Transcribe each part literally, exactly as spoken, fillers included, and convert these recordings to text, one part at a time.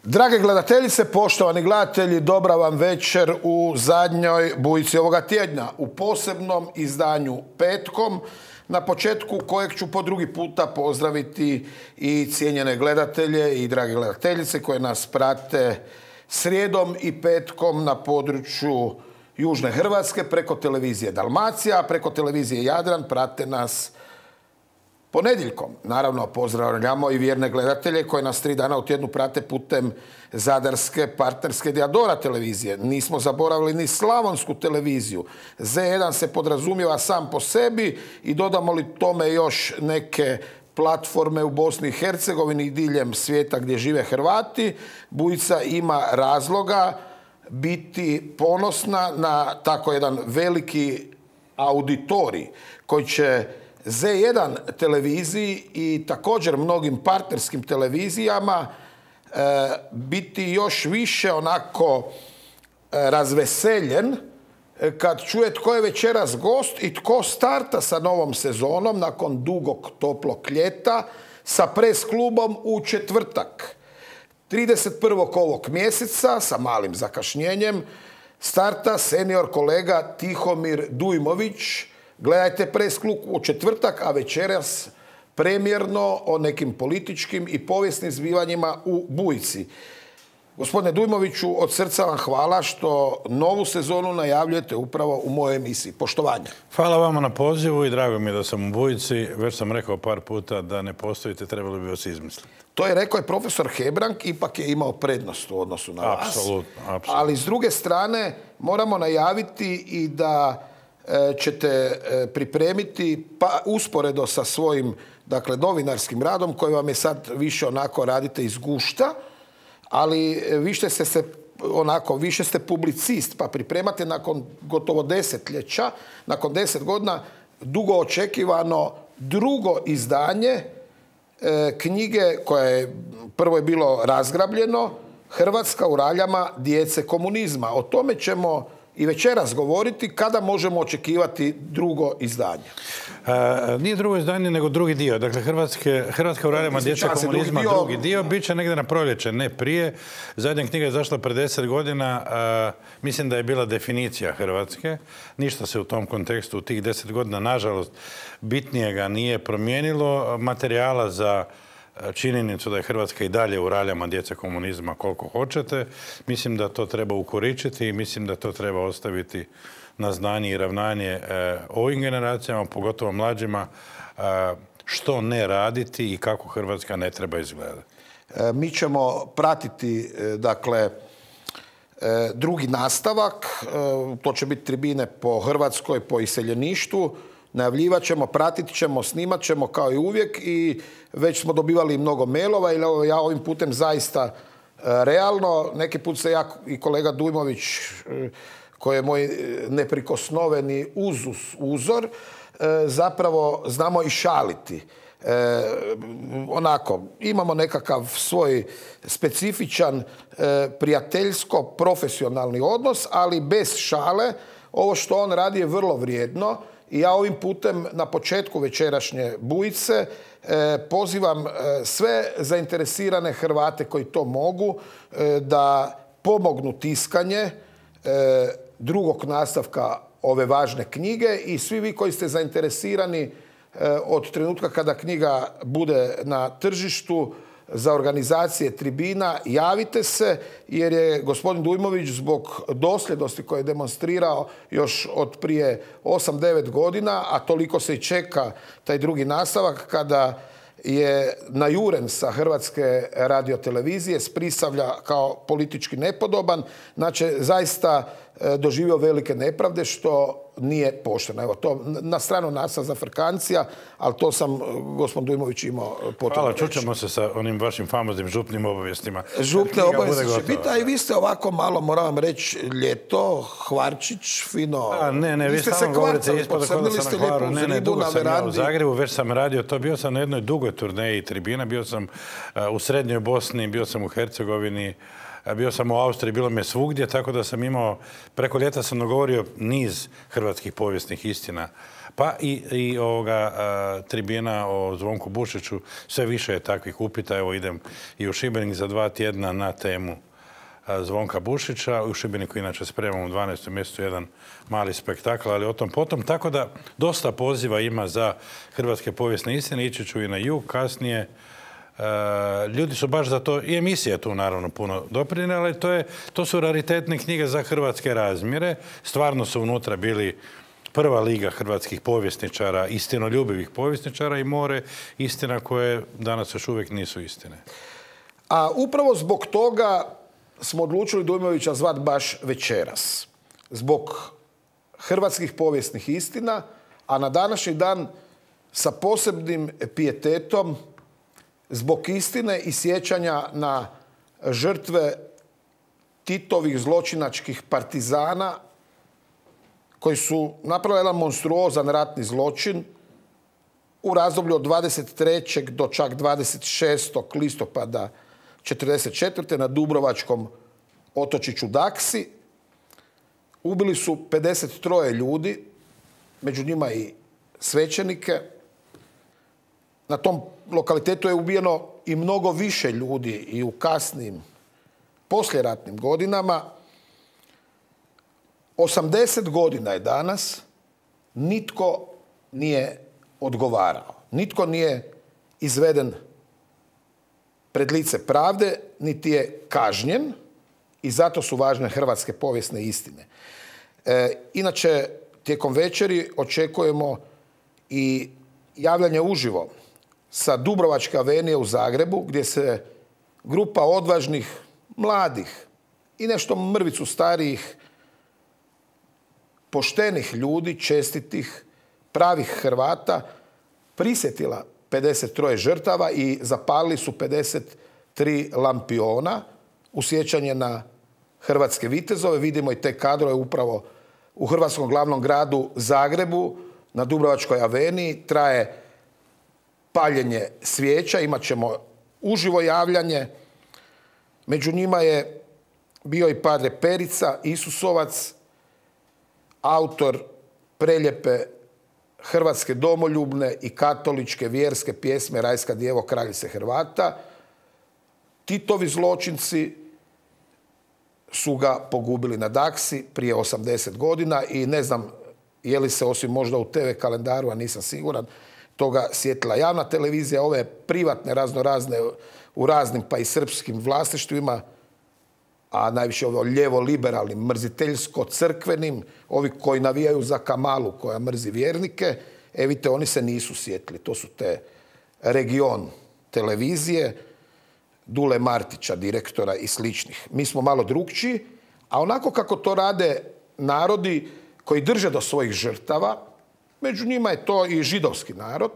Drage gledateljice, poštovani gledatelji, dobra vam večer u zadnjoj bujici ovoga tjedna. U posebnom izdanju petkom, na početku kojeg ću po drugi puta pozdraviti i cijenjene gledatelje i drage gledateljice koje nas prate srijedom i petkom na području Južne Hrvatske preko televizije Dalmacija, preko televizije Jadran prate nas ponedjeljkom. Naravno, pozdravljamo i vjerne gledatelje koje nas tri dana u tjednu prate putem zadarske partnerske Diadora televizije. Nismo zaboravili ni slavonsku televiziju. Z jedan se podrazumijeva sam po sebi i dodamo li tome još neke platforme u Bosni i Hercegovini i diljem svijeta gdje žive Hrvati, Bujica ima razloga biti ponosna na tako jedan veliki auditorij koji će Z jedan televiziji i također mnogim partnerskim televizijama e, biti još više onako e, razveseljen kad čuje tko je večeras gost i tko starta sa novom sezonom nakon dugog toplog ljeta sa Press klubom u četvrtak. trideset prvog ovog mjeseca sa malim zakašnjenjem starta senior kolega Tihomir Dujmović. Gledajte Press klub u četvrtak, a večeras premjerno o nekim političkim i povijesnim zbivanjima u Bujici. Gospodine Dujmoviću, od srca vam hvala što novu sezonu najavljujete upravo u mojoj emisiji. Poštovanje. Hvala vama na pozivu i drago mi je da sam u Bujici. Već sam rekao par puta da ne postojite, trebali bi vas izmisliti. To je rekao i profesor Hebrang, ipak je imao prednost u odnosu na vas. Apsolutno, apsolutno. Ali s druge strane moramo najaviti i da ćete pripremiti pa usporedo sa svojim dakle novinarskim radom koji vam je sad više onako radite iz gušta, ali više ste se onako više ste publicist pa pripremate nakon gotovo desetljeća, nakon deset godina dugo očekivano drugo izdanje e, knjige koje je prvo je bilo razgrabljeno Hrvatska u raljama djece komunizma. O tome ćemo i večeras govoriti kada možemo očekivati drugo izdanje. E, nije drugo izdanje, nego drugi dio. Dakle, Hrvatske, Hrvatska u raljama djece komunizma, drugi dio, drugi dio bit će negdje na proljeće, ne prije. Zadnja knjiga je zašla pred deset godina. E, mislim da je bila definicija Hrvatske. Ništa se u tom kontekstu u tih deset godina, nažalost, bitnijega nije promijenilo. Materijala za činjenicu da je Hrvatska i dalje u raljama djece komunizma koliko hoćete. Mislim da to treba ukoričiti i mislim da to treba ostaviti na znanje i ravnanje e, ovim generacijama, pogotovo mlađima, e, što ne raditi i kako Hrvatska ne treba izgledati. E, mi ćemo pratiti, e, dakle, e, drugi nastavak. E, to će biti tribine po Hrvatskoj, po iseljeništvu. Najavljivat ćemo, pratit ćemo, snimat ćemo kao i uvijek i već smo dobivali mnogo mailova i ja ovim putem zaista realno, neki put se ja i kolega Dujmović, koji je moj neprikosnoveni uzus, uzor, zapravo znamo i šaliti. E, onako, imamo nekakav svoj specifičan e, prijateljsko-profesionalni odnos, ali bez šale. Ovo što on radi je vrlo vrijedno. I ja ovim putem na početku večerašnje Bujice eh, pozivam eh, sve zainteresirane Hrvate koji to mogu eh, da pomognu tiskanje eh, drugog nastavka ove važne knjige i svi vi koji ste zainteresirani eh, od trenutka kada knjiga bude na tržištu za organizacije tribina, javite se jer je gospodin Dujmović zbog dosljednosti koje je demonstrirao još od prije osam devet godina, a toliko se i čeka taj drugi nastavak kada je najuren sa Hrvatske radiotelevizije, sprisavlja kao politički nepodoban, znači zaista doživio velike nepravde što nije pošteno. Evo to na stranu nas za Frkancija, ali to sam gospodin Dujmović imao potrebno. Hvala, čućemo se sa onim vašim famoznim župnim obavijestima. Župne obavijesti će biti, a i vi ste ovako malo, moram vam reći, ljeto, Hvarčić, fino. A, ne, ne, vi, vi samo govorite ispod kod da sam na Hvaru. Ne, ne, dugo sam ja u Zagrebu, već sam radio to. Bio sam na jednoj dugoj turneji tribina, bio sam uh, u Srednjoj Bosni, bio sam u Hercegovini, bio sam u Austriji, bilo me svugdje, tako da sam imao, preko ljeta sam dogovorio niz hrvatskih povijesnih istina. Pa i, i ovoga a, tribina o Zvonku Bušiću, sve više je takvih upita. Evo idem i u Šibenik za dva tjedna na temu a, Zvonka Bušića. U Šibeniku inače spremam u dvanaestom mjesecu jedan mali spektakl, ali o tom potom. Tako da dosta poziva ima za hrvatske povijesne istine. Ići ću i na jug kasnije. E, ljudi su baš za to, i emisija tu naravno puno doprinijela, ali to, je, to su raritetne knjige za hrvatske razmjere. Stvarno su unutra bili prva liga hrvatskih povjesničara, istinoljubivih povjesničara i more istina koje danas još uvijek nisu istine. A upravo zbog toga smo odlučili Dujmovića zvat baš večeras. Zbog hrvatskih povijesnih istina, a na današnji dan sa posebnim pijetetom zbog istine i sjećanja na žrtve Titovih zločinačkih partizana koji su napravili jedan monstruozan ratni zločin u razdoblju od dvadeset trećeg do čak dvadeset šestog listopada četrdeset četvrte na dubrovačkom otočiću Daksi. Ubili su pedeset troje ljudi, među njima i svećenike. Na tom lokalitetu je ubijeno i mnogo više ljudi i u kasnim posljeratnim godinama. osamdeset godina je danas, nitko nije odgovarao. Nitko nije izveden pred lice pravde, niti je kažnjen i zato su važne hrvatske povijesne istine. E, inače, tijekom večeri očekujemo i javljanje uživo sa Dubrovačke avenije u Zagrebu, gdje se grupa odvažnih, mladih i nešto mrvicu starijih, poštenih ljudi, čestitih, pravih Hrvata, prisjetila pedeset troje žrtava i zapalili su pedeset tri lampiona u sjećanje na hrvatske vitezove. Vidimo i te kadrove upravo u hrvatskom glavnom gradu Zagrebu, na Dubrovačkoj aveniji. Traje paljenje svijeća, imat ćemo uživo javljanje. Među njima je bio i padre Perica Isusovac, autor prelijepe hrvatske domoljubne i katoličke vjerske pjesme Rajska djevo kraljice Hrvata. Titovi zločinci su ga pogubili na Daksi prije osamdeset godina i ne znam je li se, osim možda u te ve kalendaru, a nisam siguran, toga sjetila javna televizija. Ove privatne razno razne u raznim pa i srpskim vlasništvima, a najviše ovo lijevo-liberalnim, mrziteljsko-crkvenim, ovi koji navijaju za Kamalu koja mrzi vjernike, e vidite, oni se nisu sjetili. To su te Region televizije, Dule Martića, direktora i sličnih. Mi smo malo drukčiji, a onako kako to rade narodi koji drže do svojih žrtava, među njima je to i židovski narod,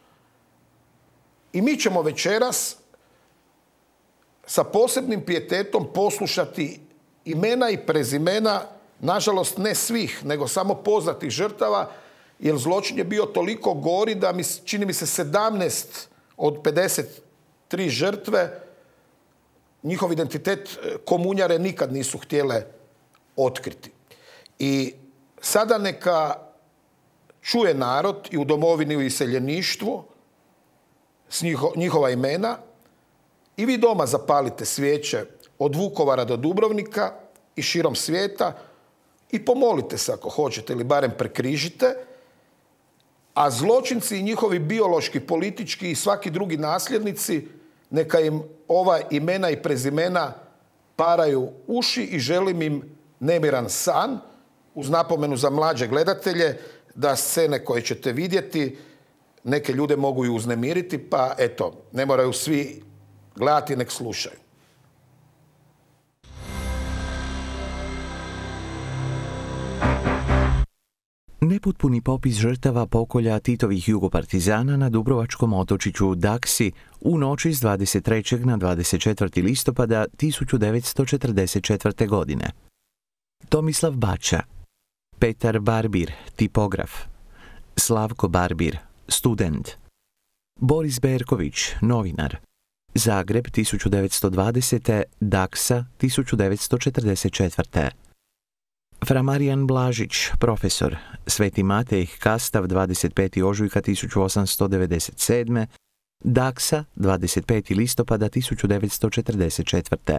i mi ćemo večeras sa posebnim pijetetom poslušati imena i prezimena, nažalost ne svih, nego samo poznatih žrtava, jer zločin je bio toliko gori da mi, čini mi se sedamnaest od pedeset tri žrtve, njihov identitet komunjare nikad nisu htjele otkriti. I sada neka čuje narod i u domovini i u iseljeništvu s njiho, njihova imena. I vi doma zapalite svijeće od Vukovara do Dubrovnika i širom svijeta i pomolite se ako hoćete ili barem prekrižite, a zločinci i njihovi biološki, politički i svaki drugi nasljednici neka im ova imena i prezimena paraju uši i želim im nemiran san, uz napomenu za mlađe gledatelje da scene koje ćete vidjeti neke ljude mogu i uznemiriti, pa eto, ne moraju svi gledati, nek slušaju. Nepotpuni popis žrtava pokolja Titovih jugopartizana na dubrovačkom otočiću Daksi u noći s dvadeset trećeg na dvadeset četvrti listopada tisuću devetsto četrdeset četvrte. godine. Tomislav Bača, Petar Barbir, tipograf, Slavko Barbir, student, Boris Berković, novinar, Zagreb tisuću devetsto dvadesete. Daksa tisuću devetsto četrdeset četvrte. Fra Marijan Blažić, profesor, Sveti Matej Kastav dvadeset peti ožujka tisuću osamsto devedeset sedme. Daksa dvadeset peti listopada tisuću devetsto četrdeset četvrte.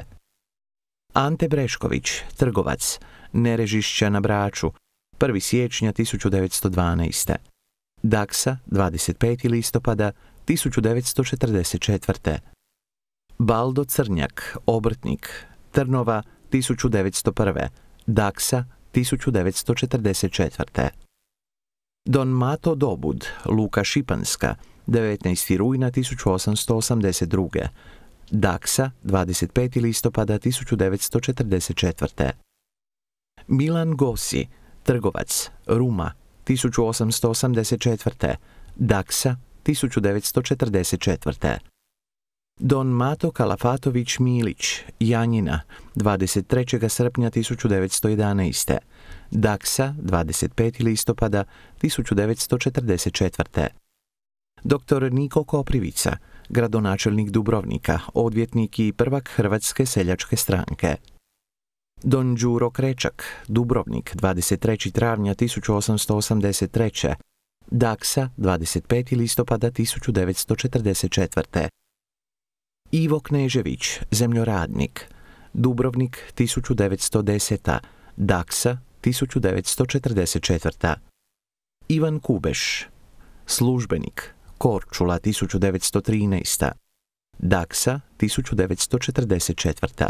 Ante Brešković, trgovac, Nerežišća na Braču, prvi siječnja tisuću devetsto dvanaeste. Daksa dvadeset peti listopada tisuću devetsto četrdeset četvrte. Baldo Crnjak, obrtnik, Trnova tisuću devetsto prve. Daksa tisuću devetsto četrdeset četvrte. Don Mato Dobud, Luka Šipanska, devetnaesti rujna tisuću osamsto osamdeset druge. Daksa dvadeset peti listopada tisuću devetsto četrdeset četvrte. Milan Gosi, trgovac, Ruma, tisuću osamsto osamdeset četvrte. Daksa tisuću devetsto četrdeset četvrte. Don Mato Kalafatović Milić, Janjina, dvadeset trećeg srpnja tisuću devetsto jedanaeste. Daksa dvadeset peti listopada tisuću devetsto četrdeset četvrte. Doktor Niko Koprivica, gradonačelnik Dubrovnika, odvjetnik i prvak Hrvatske seljačke stranke. Don Đuro Krečak, Dubrovnik, dvadeset trećeg travnja tisuću osamsto osamdeset treće. Daksa dvadeset peti listopada tisuću devetsto četrdeset četvrte. Ivo Knežević, zemljoradnik, Dubrovnik tisuću devetsto desete. Daksa tisuću devetsto četrdeset četvrte. Ivan Kubeš, službenik, Korčula tisuću devetsto trinaeste. Daksa tisuću devetsto četrdeset četvrte.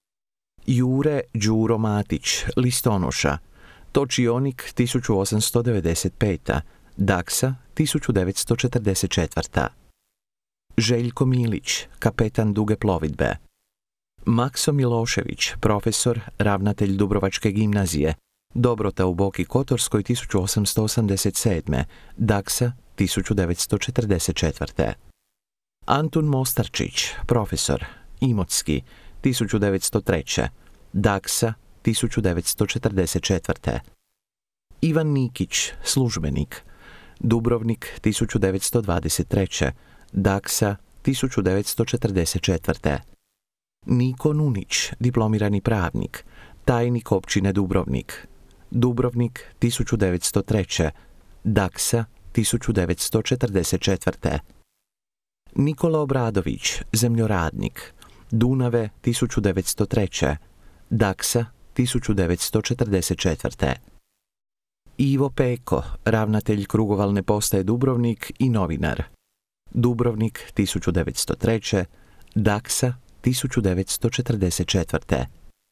Jure Đuro Matić, listonoša, točionik tisuću osamsto devedeset pete. Daksa tisuću devetsto četrdeset četvrte. Željko Milić, kapetan duge plovidbe. Makso Milošević, profesor, ravnatelj Dubrovačke gimnazije, Dobrota u Boki Kotorskoj tisuću osamsto osamdeset sedme. Daksa tisuću devetsto četrdeset četvrte. Antun Mostarčić, profesor, Imotski, tisuću devetsto treće. Daksa tisuću devetsto četrdeset četvrte. Ivan Nikić, službenik, Dubrovnik tisuću devetsto dvadeset treće. Daksa tisuću devetsto četrdeset četvrte. Niko Nunić, diplomirani pravnik, tajnik općine Dubrovnik, Dubrovnik tisuću devetsto treće. Daksa tisuću devetsto četrdeset četvrte. Nikola Obradović, zemljoradnik, Dunave tisuću devetsto treće. Daksa tisuću devetsto četrdeset četvrte. Ivo Peko, ravnatelj krugovalne postaje Dubrovnik i novinar, Dubrovnik tisuću devetsto treće. Daksa tisuću devetsto četrdeset četvrte.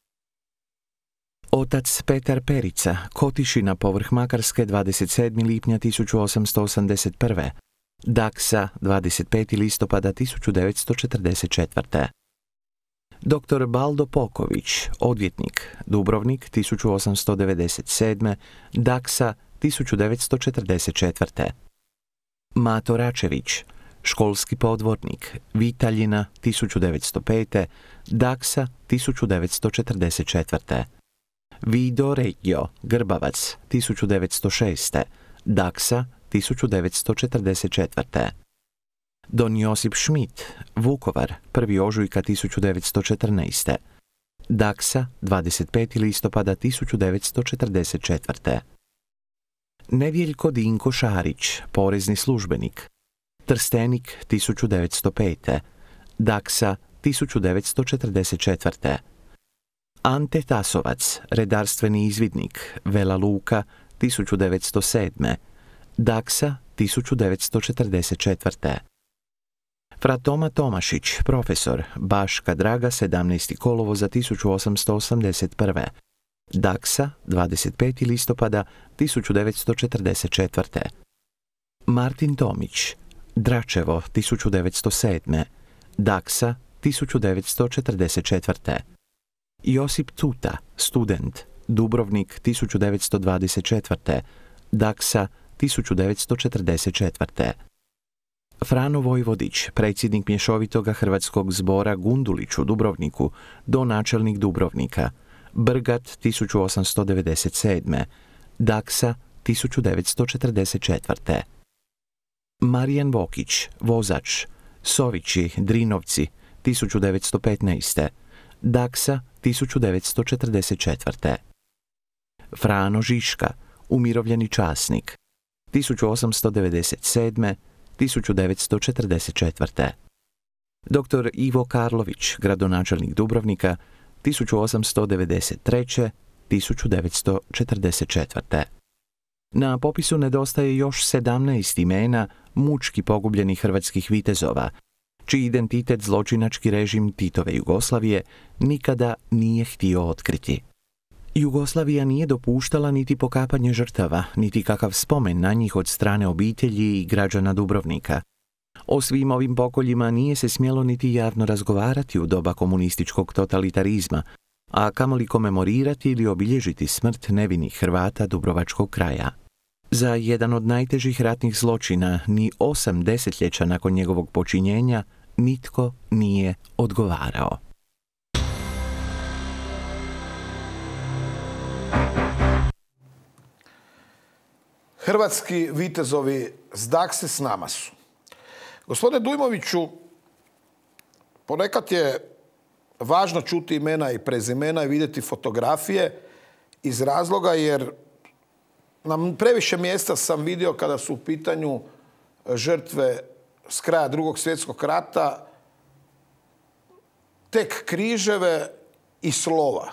Otac Petar Perica, Kotišina povrh Makarske dvadeset sedmog lipnja tisuću osamsto osamdeset prve. Daksa dvadeset peti listopada tisuću devetsto četrdeset četvrte. Doktor Baldo Poković, odvjetnik, Dubrovnik tisuću osamsto devedeset sedme. Daksa tisuću devetsto četrdeset četvrte. Mato Račević, školski podvornik, Vitaljina tisuću devetsto pete. Daksa tisuću devetsto četrdeset četvrte. Vido Regio, Grbavac tisuću devetsto šeste. Daksa tisuću devetsto četrdeset četvrte. Don Josip Šmit, Vukovar, prvi ožujka tisuću devetsto četrnaeste. Daksa dvadeset peti listopada tisuću devetsto četrdeset četvrte. Nevjeljko Dinko Šarić, porezni službenik, Trstenik tisuću devetsto pete. Daksa tisuću devetsto četrdeset četvrte. Ante Tasovac, redarstveni izvidnik, Vela Luka tisuću devetsto sedme. Daksa tisuću devetsto četrdeset četvrte. Fra Toma Tomašić, profesor, Baška Draga sedamnaesti kolovoza tisuću osamsto osamdeset prve. Daksa dvadeset peti listopada tisuću devetsto četrdeset četvrte. Martin Tomić, Dračevo tisuću devetsto sedme. Daksa tisuću devetsto četrdeset četvrte. Josip Tuta, student, Dubrovnik tisuću devetsto dvadeset četvrte. Daksa tisuću devetsto četrdeset četvrte. Frano Vojvodić, predsjednik mješovitoga hrvatskog zbora Gundulić u Dubrovniku, donačelnik Dubrovnika, Brgat tisuću osamsto devedeset sedme. Daksa tisuću devetsto četrdeset četvrte. Marijan Vokić, vozač, Sovići, Drinovci, tisuću devetsto petnaeste. Daksa tisuću devetsto četrdeset četvrte. Frano Žiška, umirovljeni časnik, tisuću osamsto devedeset sedme. tisuću devetsto četrdeset četvrte. Doktor Ivo Karlović, gradonačelnik Dubrovnika, tisuću osamsto devedeset treće. tisuću devetsto četrdeset četvrte. Na popisu nedostaje još sedamnaest imena mučki pogubljenih hrvatskih vitezova, čiji identitet zločinački režim Titove Jugoslavije nikada nije htio otkriti. Jugoslavija nije dopuštala niti pokapanje žrtava, niti kakav spomen na njih od strane obitelji i građana Dubrovnika. O svim ovim pokoljima nije se smjelo niti javno razgovarati u doba komunističkog totalitarizma, a kamoli komemorirati ili obilježiti smrt nevinih Hrvata Dubrovačkog kraja. Za jedan od najtežih ratnih zločina, ni osam desetljeća nakon njegovog počinjenja, nitko nije odgovarao. Hrvatski vitezovi s Dakse s nama su. Gospodine Dujmoviću, ponekad je važno čuti imena i prezimena i vidjeti fotografije iz razloga jer na previše mjesta sam vidio kada su u pitanju žrtve s kraja Drugog svjetskog rata tek križeve i slova.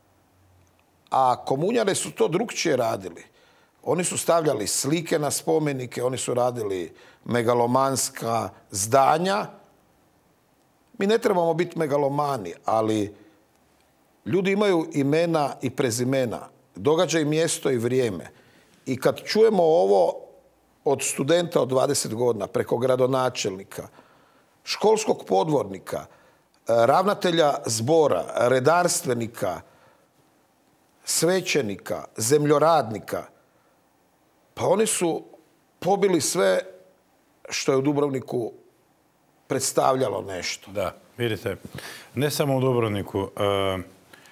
A komunjare su to drukčije radili. Oni su stavljali slike na spomenike, oni su radili megalomanska zdanja. Mi ne trebamo biti megalomani, ali ljudi imaju imena i prezimena, događaj, mjesto i vrijeme. I kad čujemo ovo od studenta od dvadeset godina, preko gradonačelnika, školskog podvornika, ravnatelja zbora, redarstvenika, svećenika, zemljoradnika, pa oni su pobili sve što je u Dubrovniku predstavljalo nešto. Da, vidite, ne samo u Dubrovniku. Uh,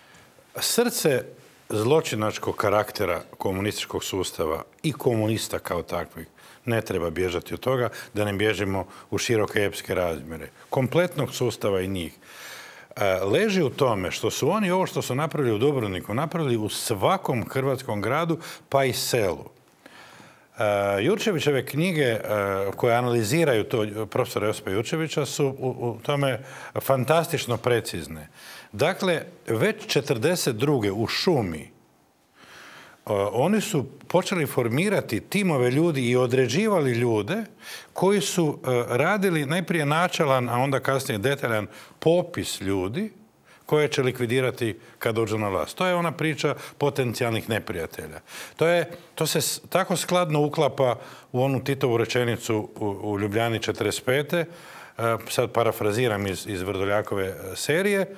srce zločinačkog karaktera komunističkog sustava i komunista kao takvih ne treba bježati od toga da ne bježimo u široke epske razmjere. Kompletnog sustava i njih. Uh, leži u tome što su oni ovo što su napravili u Dubrovniku napravili u svakom hrvatskom gradu pa i selu. Uh, Jurčevićeve knjige uh, koje analiziraju to profesora Josipa Jurčevića su u, u tome fantastično precizne. Dakle, već četrdeset druge u šumi uh, oni su počeli formirati timove ljudi i određivali ljude koji su uh, radili najprije načelan, a onda kasnije detaljan popis ljudi koje će likvidirati kad dođu na vlast. To je ona priča potencijalnih neprijatelja. To, je, to se tako skladno uklapa u onu Titovu rečenicu u, u Ljubljani četrdeset pete. Sad parafraziram iz, iz Vrdoljakove serije.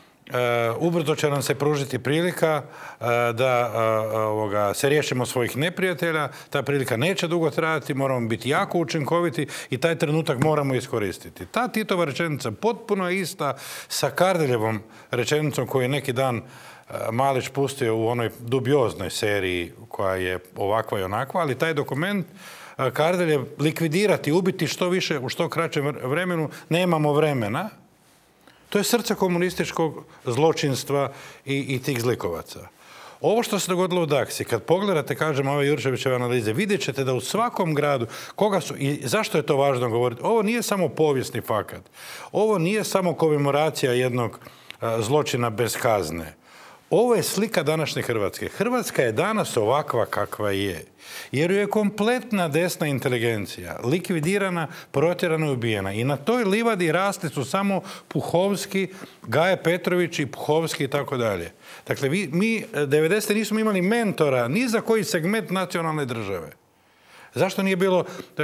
Ubrzo će nam se pružiti prilika da ovoga, se riješimo svojih neprijatelja. Ta prilika neće dugo trajati, moramo biti jako učinkoviti i taj trenutak moramo iskoristiti. Ta Titova rečenica potpuno je ista sa Kardeljevom rečenicom koju je neki dan Malić pustio u onoj dubioznoj seriji koja je ovakva i onakva, ali taj dokument Kardeljev likvidirati, ubiti što više u što kraćem vremenu, nemamo vremena. To je srce komunističkog zločinstva i, i tih zlikovaca. Ovo što se dogodilo u Daksi, kad pogledate, kažem, ove Jurčevićeve analize, vidjet ćete da u svakom gradu, koga su, i zašto je to važno govoriti, ovo nije samo povijesni fakat. Ovo nije samo komemoracija jednog a, zločina bez kazne. Ovo je slika današnje Hrvatske. Hrvatska je danas ovakva kakva je. Jer ju je kompletna desna inteligencija likvidirana, protjerana i ubijena. I na toj livadi rasli su samo Puhovski, Gaje Petrović i Puhovski i tako dalje. Dakle, vi, mi devedesete nismo imali mentora ni za koji segment nacionalne države. Zašto nije bilo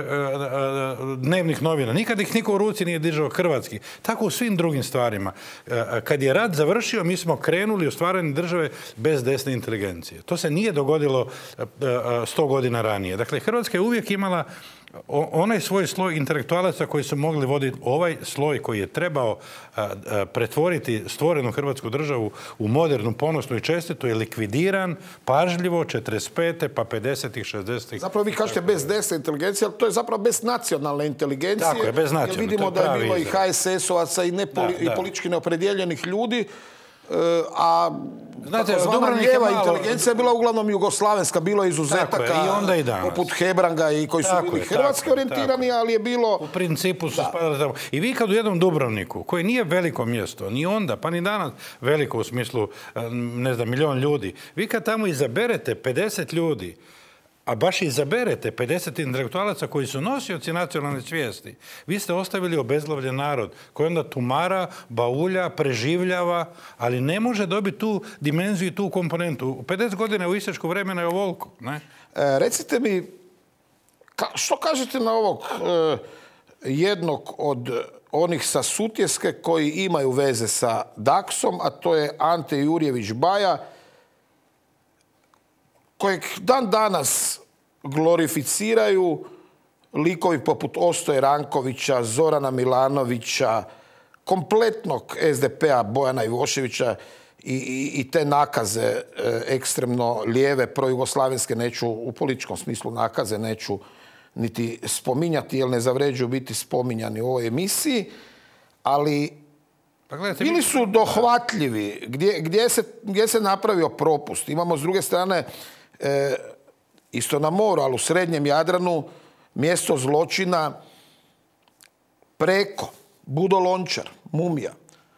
dnevnih novina? Nikad ih niko u ruci nije držao hrvatski. Tako u svim drugim stvarima. Kad je rat završio, mi smo krenuli u stvaranje države bez desne inteligencije. To se nije dogodilo sto godina ranije. Dakle, Hrvatska je uvijek imala onaj svoj sloj intelektualaca koji su mogli voditi ovaj sloj koji je trebao a, a, pretvoriti stvorenu Hrvatsku državu u modernu, ponosnu i čestitu je likvidiran pažljivo četrdeset pete pa pedesetih, šezdesetih. Zapravo vi kažete bez desne inteligencije, ali to je zapravo bez nacionalne inteligencije. Tako je, bez nacionalne. Jer vidimo da je bilo i ha es es ovaca i, nepoli, da, da. i politički neopredjeljenih ljudi, a znate, zvana lijeva malo... inteligencija je bila uglavnom jugoslavenska, bilo je izuzetaka je, i onda i poput Hebranga i koji su tako bili je, hrvatski tako, orijentirani, tako. Ali je bilo... U principu su spadali tamo. I vi kad u jednom Dubrovniku, koji nije veliko mjesto, ni onda, pa ni danas veliko u smislu, ne znam, milion ljudi, vi kad tamo izaberete pedeset ljudi, a baš izaberete pedeset intelektualaca koji su nosioci nacionalne svijesti, vi ste ostavili obezglavljen narod koji onda tumara, baulja, preživljava, ali ne može dobiti tu dimenziju i tu komponentu. U pedeset godina u istečku vremena je ovoliko. Ne? E, recite mi, ka, što kažete na ovog e, jednog od onih sa Sutjeske koji imaju veze sa Daksom, a to je Ante Jurjević Baja, kojeg dan danas glorificiraju likovi poput Ostoje Rankovića, Zorana Milanovića, kompletnog es de pea Bojana Ivoševića i, i, i te nakaze e, ekstremno lijeve, projugoslavenske, neću u političkom smislu nakaze, neću niti spominjati jer ne zavređuju biti spominjani u ovoj emisiji, ali pa gledajte, bili su dohvatljivi gdje, gdje, se, gdje se napravio propust. Imamo s druge strane E, isto na moru, ali u srednjem Jadranu, mjesto zločina preko, Budo Lončar, mumija.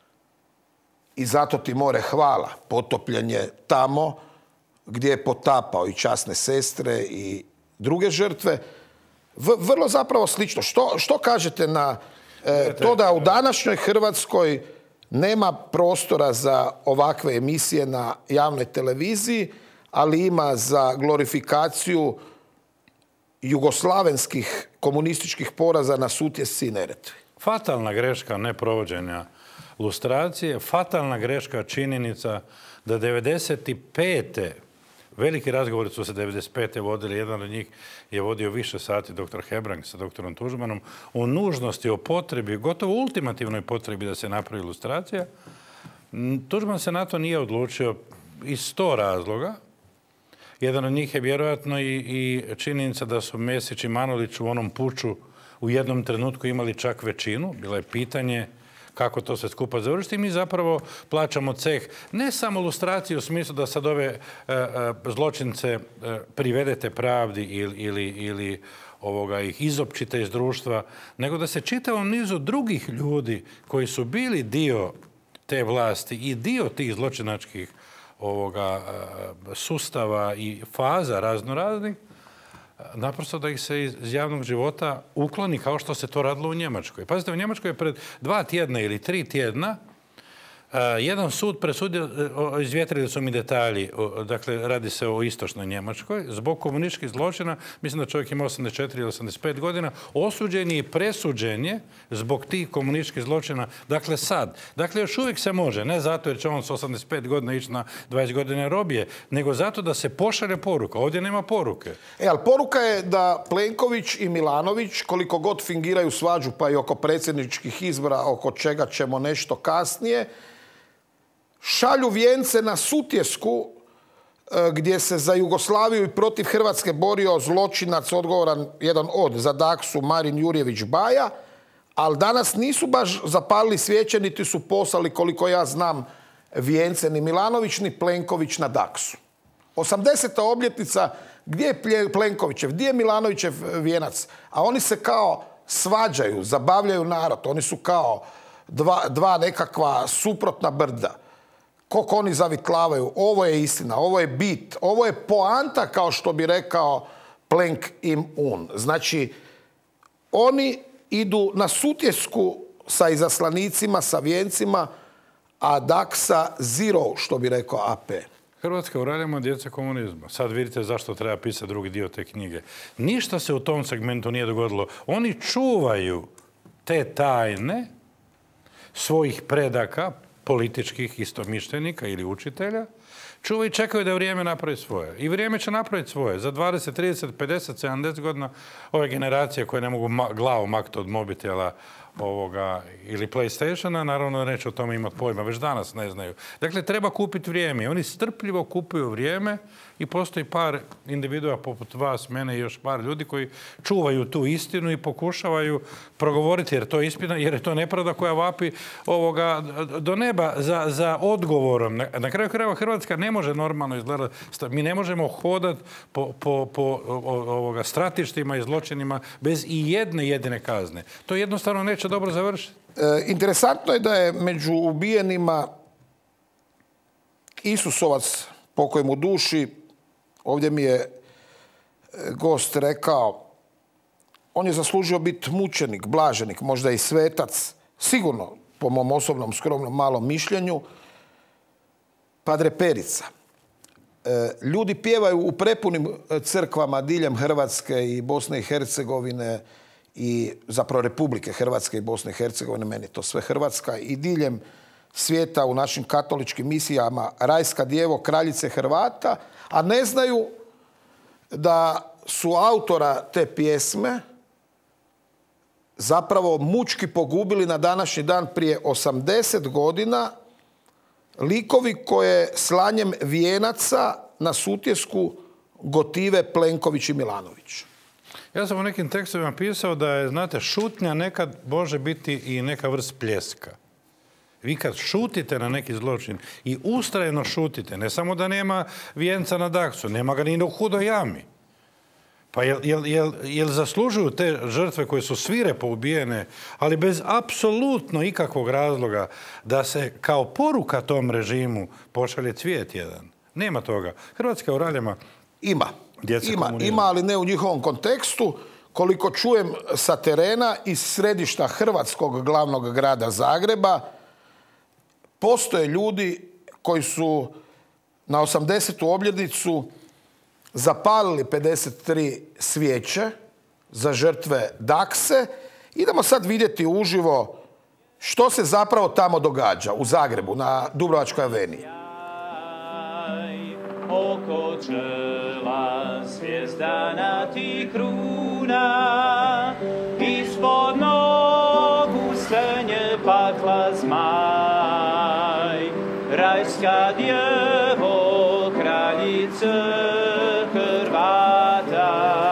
I zato ti more hvala. Potopljen je tamo gdje je potapao i časne sestre i druge žrtve. V, vrlo zapravo slično. Što, što kažete na e, to da u današnjoj Hrvatskoj nema prostora za ovakve emisije na javnoj televiziji, ali ima za glorifikaciju jugoslavenskih komunističkih poraza na Sutjesci i Neretvi? Fatalna greška neprovođenja lustracije, fatalna greška činjenica da devedeset pete veliki razgovori su se devedeset pete vodili, jedan od njih je vodio više sati doktor Hebrang sa doktorom Tuđmanom, o nužnosti, o potrebi, gotovo ultimativnoj potrebi da se napravi lustracija. Tuđman se na to nije odlučio iz sto razloga. Jedan od njih je vjerojatno i, i činjenica da su Mesić i Manolić u onom puču u jednom trenutku imali čak većinu. Bilo je pitanje kako to sve skupa završiti. Mi zapravo plaćamo ceh ne samo lustraciju u smislu da sad ove e, e, zločince e, privedete pravdi ili, ili, ili ovoga, ih izopćite iz društva, nego da se čitavom nizu drugih ljudi koji su bili dio te vlasti i dio tih zločinačkih ovoga sustava i faza raznoraznih, naprosto da ih se iz javnog života ukloni kao što se to radilo u Njemačkoj. Pazite, u Njemačkoj je pred dva tjedna ili tri tjedna jedan sud presudio, izvjetrili su mi detalji, dakle radi se o istočnoj Njemačkoj, zbog komunističkih zločina, mislim da čovjek ima osamdeset četiri ili osamdeset pet godina, osuđen je i presuđen je zbog tih komunističkih zločina, dakle sad. Dakle, još uvijek se može, ne zato jer će on s osamdeset pet godina ići na dvadeset godina robije, nego zato da se pošalje poruka. Ovdje nema poruke. E, ali poruka je da Plenković i Milanović, koliko god fingiraju svađu, pa i oko predsjedničkih izbora, oko čega ćemo nešto kasnije, šalju vijence na Sutjesku gdje se za Jugoslaviju i protiv Hrvatske borio zločinac odgovoran, jedan od za Daksu, Marin Jurjević Baja, ali danas nisu baš zapalili svijeće, niti su poslali, koliko ja znam, vijence ni Milanović, ni Plenković na Daksu. osamdeseta obljetnica, gdje je Plenkovićev, gdje je Milanovićev vijenac? A oni se kao svađaju, zabavljaju narod. Oni su kao dva, dva nekakva suprotna brda. Koliko oni zavitlavaju, ovo je istina, ovo je bit, ovo je poanta, kao što bi rekao Plenk im un. Znači, oni idu na Sutjesku sa izaslanicima, sa vijencima, a Daksa zero, što bi rekao A P. Hrvatska u raljama djece komunizma. Sad vidite zašto treba pisati drugi dio te knjige. Ništa se u tom segmentu nije dogodilo. Oni čuvaju te tajne svojih predaka, političkih istomišljenika ili učitelja, čuvaju i čekaju da vrijeme napravi svoje. I vrijeme će napraviti svoje. Za dvadeset, trideset, pedeset, sedamdeset godina ove generacije koje ne mogu glavu maknuti od mobitela ovoga, ili PlayStationa, naravno neće o tome imati pojma, već danas ne znaju. Dakle, treba kupiti vrijeme. Oni strpljivo kupuju vrijeme i postoji par individua poput vas, mene i još par ljudi koji čuvaju tu istinu i pokušavaju progovoriti, jer to je istina, jer je to nepravda koja vapi ovoga do neba za, za odgovorom. Na, na kraju krajeva Hrvatska ne može normalno izgledati. Mi ne možemo hodati po, po, po ovoga, stratištima i zločinima bez i jedne jedine kazne. To jednostavno neće dobro završiti. E, interesantno je da je među ubijenima Isusovac, pokoj mu duši. Ovdje mi je gost rekao, on je zaslužio biti mučenik, blaženik, možda i svetac. Sigurno, po mom osobnom skromnom malom mišljenju, Padre Perica. E, ljudi pjevaju u prepunim crkvama diljem Hrvatske i Bosne i Hercegovine i zapravo Republike Hrvatske i Bosne i Hercegovine, meni je to sve Hrvatska, i diljem svijeta u našim katoličkim misijama Rajska djevo, kraljice Hrvata, a ne znaju da su autora te pjesme zapravo mučki pogubili na današnji dan prije osamdeset godina likovi koje slanjem vijenaca na Sutjesku gotive Plenković i Milanović. Ja sam u nekim tekstovima pisao da je, znate, šutnja nekad može biti i neka vrst pljeska. Vi kad šutite na neki zločin i ustrajno šutite, ne samo da nema vijenca na Daksu, nema ga ni u Hudoj jami. Pa jel, jel, jel, jel zaslužuju te žrtve koje su svirepo ubijene, ali bez apsolutno ikakvog razloga da se kao poruka tom režimu pošalje cvijet jedan? Nema toga. Hrvatska u raljama ima. Ima, ima, ali ne u njihovom kontekstu. Koliko čujem sa terena iz središta hrvatskog glavnog grada Zagreba, postoje ljudi koji su na osamdesetu obljetnicu zapalili pedeset tri svijeće za žrtve Dakse. Idemo sad vidjeti uživo što se zapravo tamo događa u Zagrebu na Dubrovačkoj aveniji. Oko čela zvijezdana ti kruna, ispod nogu senje pakla zmaj. Rajska djevo, kraljice Hrvata,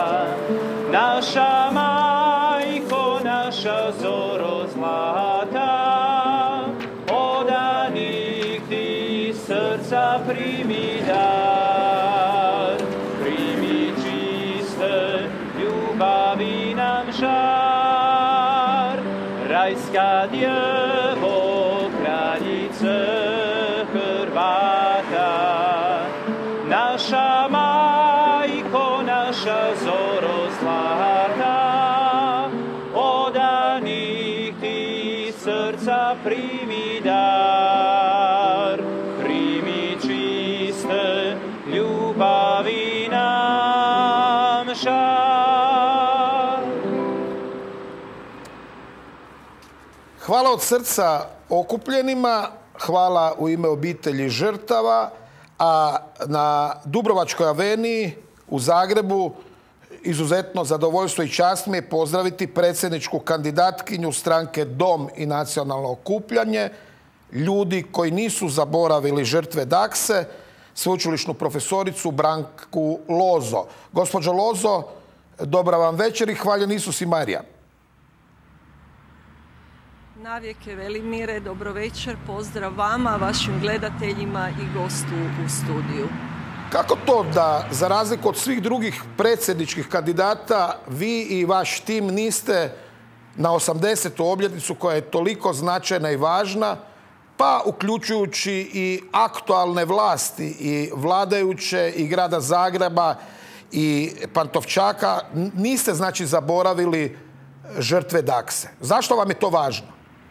naša majko, naša zoro zlata, odanih ti srca primi dar, primi čiste ljubavi nam žar. Rajska djevo, kraljice Hrvata, naša majko, naša zoro zlata, odanih ti srca primi dar, primi čiste ljubavi nam žar. Hvala od srca okupljenima, hvala u ime obitelji žrtava, a na Dubrovačkoj aveniji u Zagrebu izuzetno zadovoljstvo i čast mi je pozdraviti predsjedničku kandidatkinju stranke Dom i nacionalno okupljanje, ljudi koji nisu zaboravili žrtve Dakse, sveučilišnu profesoricu Branku Lozo. Gospođo Lozo, dobra vam večer i hvaljen Isus i Marija. Navijeke Velimire, dobro večer, pozdrav vama, vašim gledateljima i gostu u studiju. Kako to da, za razliku od svih drugih predsjedničkih kandidata, vi i vaš tim niste na osamdesetu obljetnicu koja je toliko značajna i važna, pa uključujući i aktualne vlasti i vladajuće i grada Zagreba i Pantovčaka, niste znači zaboravili žrtve Dakse? Zašto vam je to važno?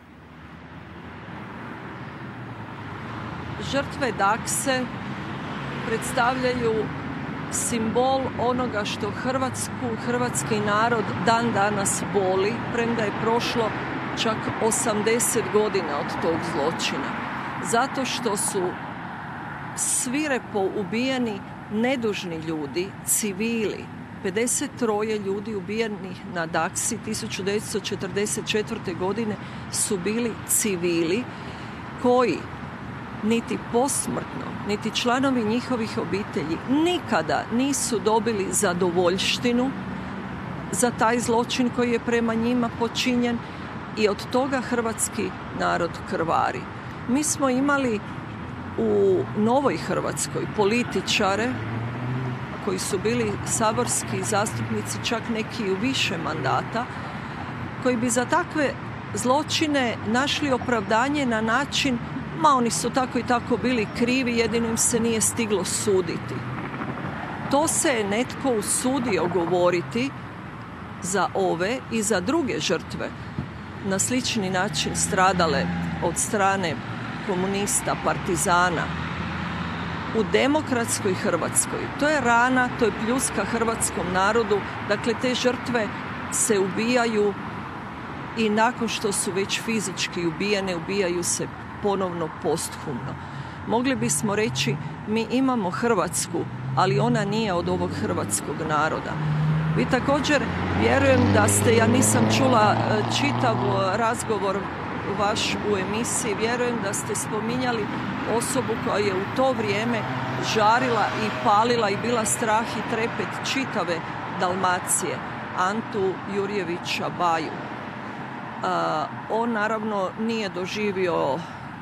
Žrtve Dakse predstavljaju simbol onoga što Hrvatsku, hrvatski narod dan danas boli, premda je prošlo čak osamdeset godina od tog zločina. Zato što su svirepo ubijeni nedužni ljudi, civili. pedeset troje ljudi ubijenih na Daksi tisuću devetsto četrdeset četvrte. godine su bili civili koji niti posmrtno, niti članovi njihovih obitelji nikada nisu dobili zadovoljštinu za taj zločin koji je prema njima počinjen i od toga hrvatski narod krvari. Mi smo imali u Novoj Hrvatskoj političare koji su bili saborski zastupnici, čak neki u više mandata, koji bi za takve zločine našli opravdanje na način ma oni su tako i tako bili krivi, jedino im se nije stiglo suditi. To se je netko usudio govoriti za ove i za druge žrtve na slični način stradale od strane komunista, partizana u demokratskoj Hrvatskoj. To je rana, to je pljuska hrvatskom narodu. Dakle, te žrtve se ubijaju i nakon što su već fizički ubijene, ubijaju se ponovno posthumno. Mogli bismo reći, mi imamo Hrvatsku, ali ona nije od ovog hrvatskog naroda. Vi također, vjerujem da ste, ja nisam čula čitav razgovor vaš u emisiji, vjerujem da ste spominjali osobu koja je u to vrijeme žarila i palila i bila strah i trepet čitave Dalmacije, Antu Jurjevića Baju. Uh, on naravno nije doživio uh,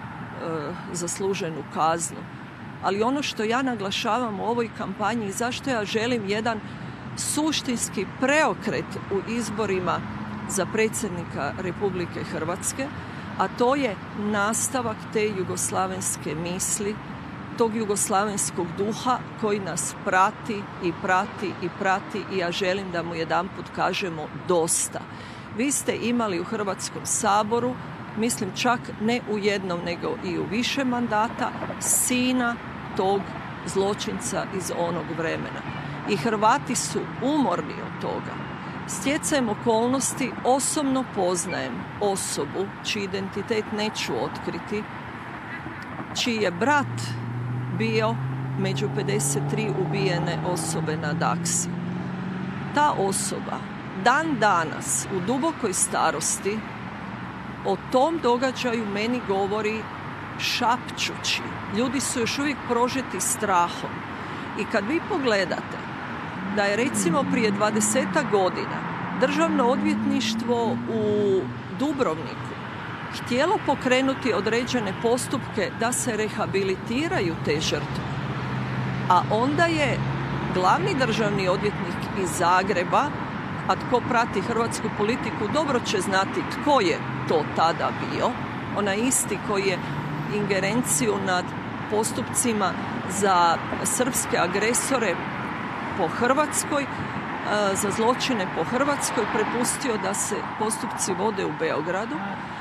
zasluženu kaznu. Ali ono što ja naglašavam u ovoj kampanji i zašto ja želim jedan suštinski preokret u izborima za predsjednika Republike Hrvatske, a to je nastavak te jugoslavenske misli, tog jugoslavenskog duha koji nas prati i prati i prati i ja želim da mu jedanput kažemo dosta. Vi ste imali u Hrvatskom saboru, mislim čak ne u jednom nego i u više mandata, sina tog zločinca iz onog vremena. I Hrvati su umorni od toga. Stjecajem okolnosti osobno poznajem osobu, čiji identitet neću otkriti, čiji je brat bio među pedeset tri ubijene osobe na Daksi. Ta osoba dan danas u dubokoj starosti o tom događaju meni govori šapćući. Ljudi su još uvijek prožeti strahom. I kad vi pogledate da je recimo prije dvadesetak godina Državno odvjetništvo u Dubrovniku htjelo pokrenuti određene postupke da se rehabilitiraju te žrtve, a onda je glavni državni odvjetnik iz Zagreba, a tko prati hrvatsku politiku dobro će znati tko je to tada bio, onaj isti koji je ingerenciju nad postupcima za srpske agresore po Hrvatskoj, za zločine po Hrvatskoj prepustio da se postupci vode u Beogradu,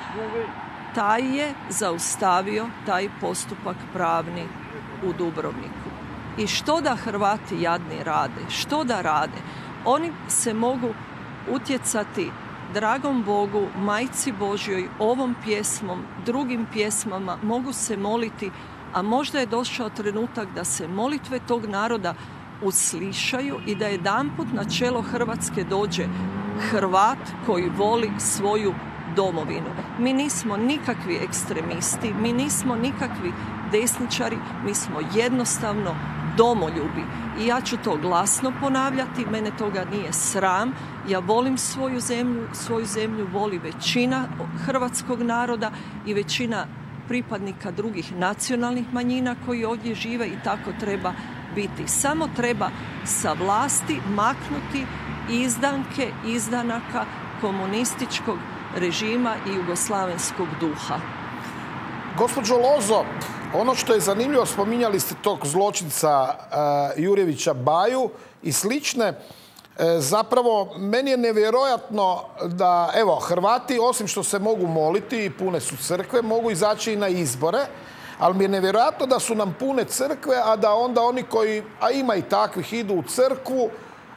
taj je zaustavio taj postupak pravni u Dubrovniku. I što da Hrvati jadni rade? Što da rade? Oni se mogu utjecati dragom Bogu, Majci Božjoj, ovom pjesmom, drugim pjesmama, mogu se moliti, a možda je došao trenutak da se molitve tog naroda uslišaju i da jedanput na čelo Hrvatske dođe Hrvat koji voli svoju domovinu. Mi nismo nikakvi ekstremisti, mi nismo nikakvi desničari, mi smo jednostavno domoljubi. I ja ću to glasno ponavljati, mene toga nije sram. Ja volim svoju zemlju, svoju zemlju voli većina hrvatskog naroda i većina pripadnika drugih nacionalnih manjina koji ovdje žive i tako treba biti. Samo treba sa vlasti maknuti izdanke, izdanaka komunističkog režima i jugoslavenskog duha. Gospođo Lozo, ono što je zanimljivo, spominjali ste tog zločinca uh, Jurjevića Baju i slične. E, zapravo, meni je nevjerojatno da, evo, Hrvati, osim što se mogu moliti i pune su crkve, mogu izaći i na izbore, ali mi je nevjerojatno da su nam pune crkve, a da onda oni koji, a ima i takvih, idu u crkvu, e,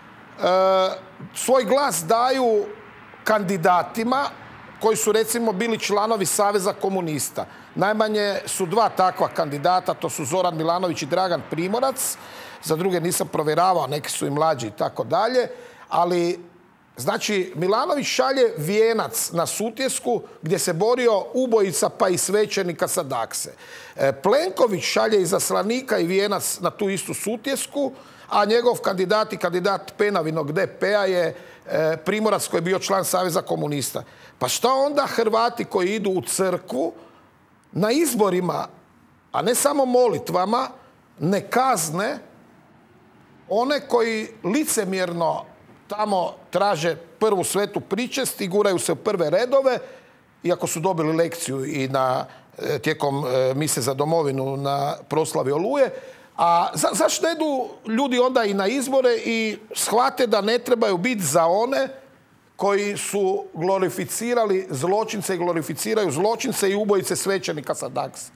svoj glas daju kandidatima koji su recimo bili članovi Saveza komunista. Najmanje su dva takva kandidata, to su Zoran Milanović i Dragan Primorac. Za druge nisam provjeravao, neki su i mlađi i tako dalje. Ali, znači, Milanović šalje vijenac na Sutjesku gdje se borio ubojica pa i svećenika sa Dakse. Plenković šalje izaslanika i vijenac na tu istu Sutjesku, a njegov kandidat i kandidat Penavinog D P-a je Primorac koji je bio član Saveza komunista. Pa šta onda Hrvati koji idu u crkvu na izborima, a ne samo molitvama, ne kazne one koji licemjerno tamo traže prvu svetu pričest i guraju se u prve redove, iako su dobili lekciju i na, tijekom mise za domovinu na proslavi Oluje. A za, zašto ne idu ljudi onda i na izbore i shvate da ne trebaju biti za one koji su glorificirali zločince i glorificiraju zločince i ubojice svećenika sa Daksa?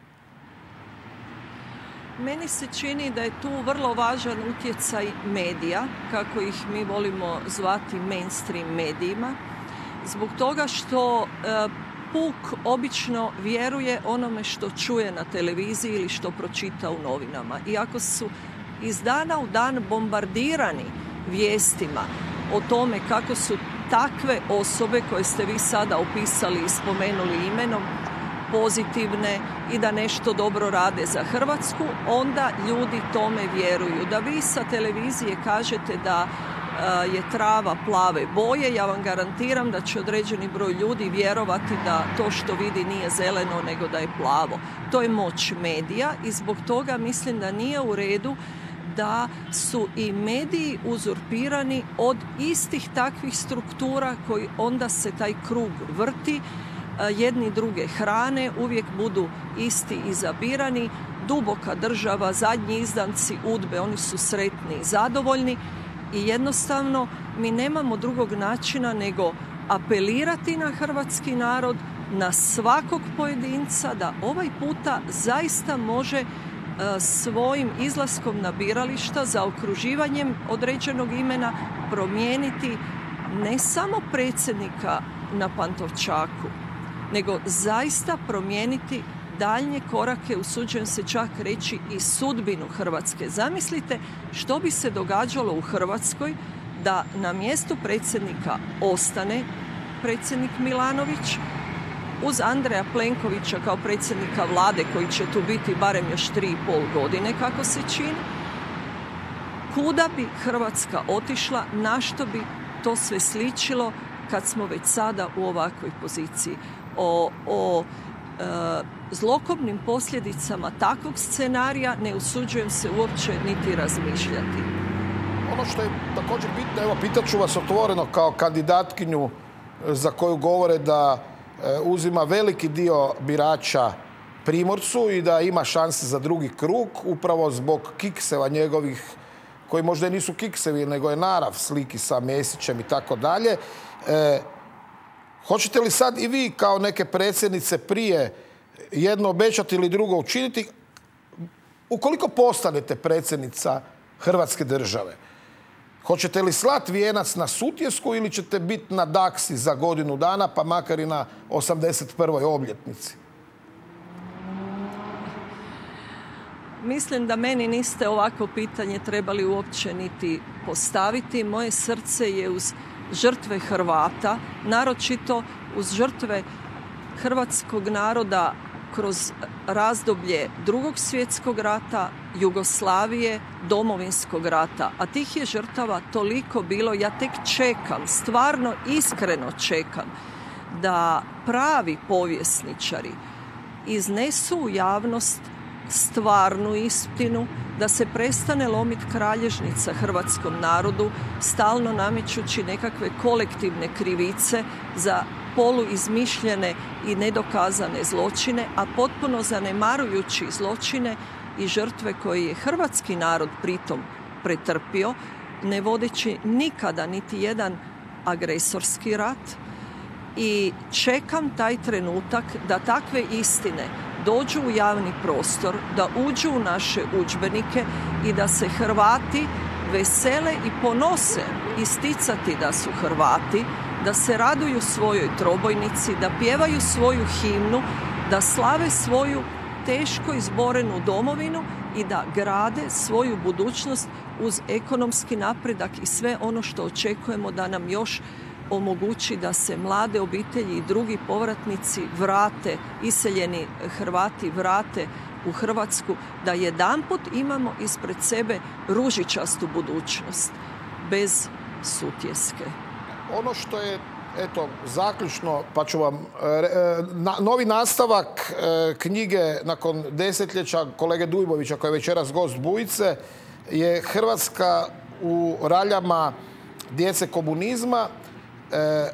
Meni se čini da je tu vrlo važan utjecaj medija, kako ih mi volimo zvati mainstream medijima, zbog toga što e, puk obično vjeruje onome što čuje na televiziji ili što pročita u novinama. I ako su iz dana u dan bombardirani vijestima o tome kako su takve osobe koje ste vi sada opisali i spomenuli imenom pozitivne i da nešto dobro rade za Hrvatsku, onda ljudi tome vjeruju. Da vi sa televizije kažete da uh, je trava plave boje, ja vam garantiram da će određeni broj ljudi vjerovati da to što vidi nije zeleno nego da je plavo. To je moć medija i zbog toga mislim da nije u redu da su i mediji uzurpirani od istih takvih struktura koji onda se taj krug vrti, jedni druge hrane, uvijek budu isti izabirani, duboka država, zadnji izdanci udbe, oni su sretni i zadovoljni i jednostavno mi nemamo drugog načina nego apelirati na hrvatski narod, na svakog pojedinca da ovaj puta zaista može svojim izlaskom na birališta, zaokruživanjem određenog imena promijeniti ne samo predsjednika na Pantovčaku, nego zaista promijeniti daljnje korake, usuđujem se čak reći i sudbinu Hrvatske. Zamislite što bi se događalo u Hrvatskoj da na mjestu predsjednika ostane predsjednik Milanović, uz Andreja Plenkovića kao predsjednika vlade koji će tu biti barem još tri i pol godine kako se čini. Kuda bi Hrvatska otišla, na što bi to sve sličilo kad smo već sada u ovakvoj poziciji? O, o e, zlokobnim posljedicama takvog scenarija ne usuđujem se uopće niti razmišljati. Ono što je također bitno, evo pitat ću vas otvoreno kao kandidatkinju za koju govore da e, uzima veliki dio birača Primorcu i da ima šanse za drugi krug, upravo zbog kikseva njegovih, koji možda i nisu kiksevi, nego je narav sliki sa Mesićem i tako dalje. E, Hoćete li sad i vi kao neke predsjednice prije jedno obećati ili drugo učiniti? Ukoliko postanete predsjednica Hrvatske države, hoćete li slati vijenac na Sutjesku ili ćete biti na Daksi za godinu dana, pa makar i na osamdeset prvoj obljetnici? Mislim da meni niste ovako pitanje trebali uopće niti postaviti. Moje srce je uz žrtve Hrvata, naročito uz žrtve hrvatskog naroda kroz razdoblje Drugog svjetskog rata, Jugoslavije, Domovinskog rata. A tih je žrtava toliko bilo, ja tek čekam, stvarno iskreno čekam, da pravi povjesničari iznesu u javnost stvarnu istinu, da se prestane lomiti kralježnica hrvatskom narodu, stalno namećući nekakve kolektivne krivice za poluizmišljene i nedokazane zločine, a potpuno zanemarujući zločine i žrtve koje je hrvatski narod pritom pretrpio, ne vodeći nikada niti jedan agresorski rat. I čekam taj trenutak da takve istine dođu u javni prostor, da uđu u naše udžbenike i da se Hrvati vesele i ponose isticati da su Hrvati, da se raduju svojoj trobojnici, da pjevaju svoju himnu da slave svoju teško izborenu domovinu i da grade svoju budućnost uz ekonomski napredak i sve ono što očekujemo da nam još omogući da se mlade obitelji i drugi povratnici vrate, iseljeni Hrvati vrate u Hrvatsku, da jedanput imamo ispred sebe ružičastu budućnost, bez sutjeske. Ono što je, eto, zaključno, pa ću vam, na, novi nastavak knjige nakon desetljeća kolege Dujmovića, koji je večeras gost Bujice, je Hrvatska u raljama djece komunizma. E,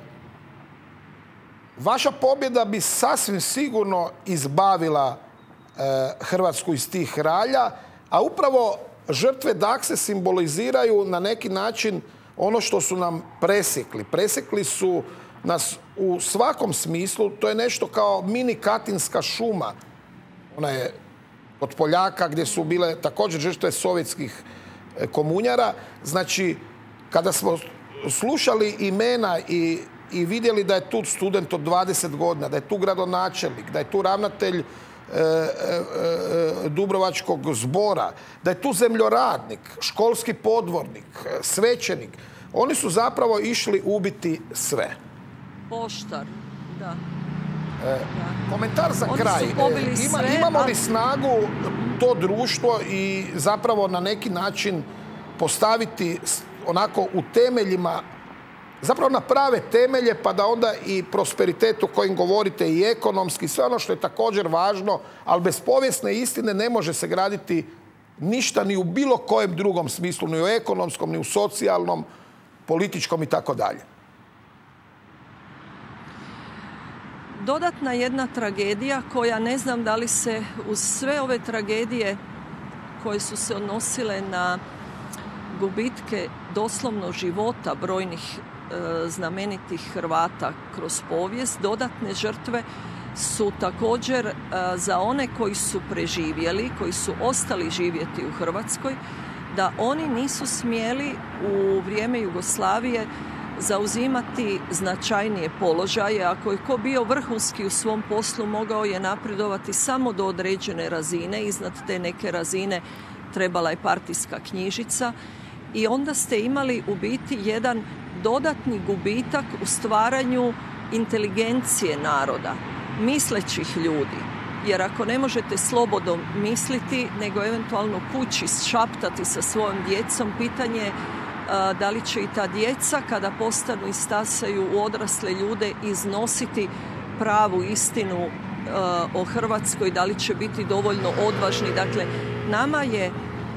vaša pobjeda bi sasvim sigurno izbavila e, Hrvatsku iz tih ralja, a upravo žrtve Dakse simboliziraju na neki način ono što su nam presjekli. Presjekli su nas u svakom smislu. To je nešto kao mini Katinska šuma. Ona je od Poljaka gdje su bile također žrtve sovjetskih komunjara. Znači, kada smo slušali imena i, i vidjeli da je tu student od dvadeset godina, da je tu gradonačelnik, da je tu ravnatelj e, e, e, Dubrovačkog zbora, da je tu zemljoradnik, školski podvornik, svećenik. Oni su zapravo išli ubiti sve. Poštar, da. E, komentar za Oni kraj. E, ima, sve, imamo a... li snagu to društvo i zapravo na neki način postaviti onako u temeljima, zapravo na prave temelje, pa da onda i prosperitet o kojem govorite i ekonomski, sve ono što je također važno, ali bez povijesne istine ne može se graditi ništa ni u bilo kojem drugom smislu, ni u ekonomskom, ni u socijalnom, političkom i tako dalje. Dodatna jedna tragedija koja ne znam da li se uz sve ove tragedije koje su se odnosile na gubitke doslovno života brojnih e, znamenitih Hrvata kroz povijest, dodatne žrtve su također e, za one koji su preživjeli, koji su ostali živjeti u Hrvatskoj, da oni nisu smjeli u vrijeme Jugoslavije zauzimati značajnije položaje. Ako je ko bio vrhunski u svom poslu, mogao je napredovati samo do određene razine. Iznad te neke razine trebala je partijska knjižica i onda ste imali u biti jedan dodatni gubitak u stvaranju inteligencije naroda, mislećih ljudi. Jer ako ne možete slobodno misliti, nego eventualno kući šaptati sa svojom djecom, pitanje je da li će i ta djeca, kada postanu i stasaju u odrasle ljude, iznositi pravu istinu o Hrvatskoj, da li će biti dovoljno odvažni. Dakle, nama je,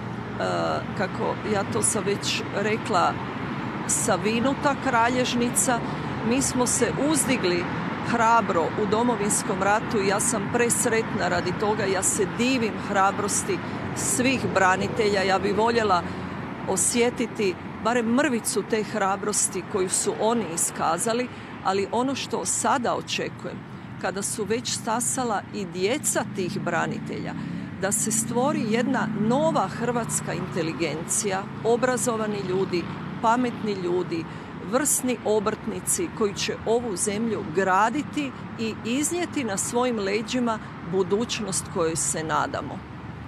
kako ja to sam već rekla, savinuta kralježnica. Mi smo se uzdigli hrabro u Domovinskom ratu i ja sam presretna radi toga. Ja se divim hrabrosti svih branitelja. Ja bi voljela osjetiti barem mrvicu te hrabrosti koju su oni iskazali, ali ono što sada očekujem, kada su već stasala i djeca tih branitelja, da se stvori jedna nova hrvatska inteligencija, obrazovani ljudi, pametni ljudi, vrsni obrtnici koji će ovu zemlju graditi i iznijeti na svojim leđima budućnost kojoj se nadamo.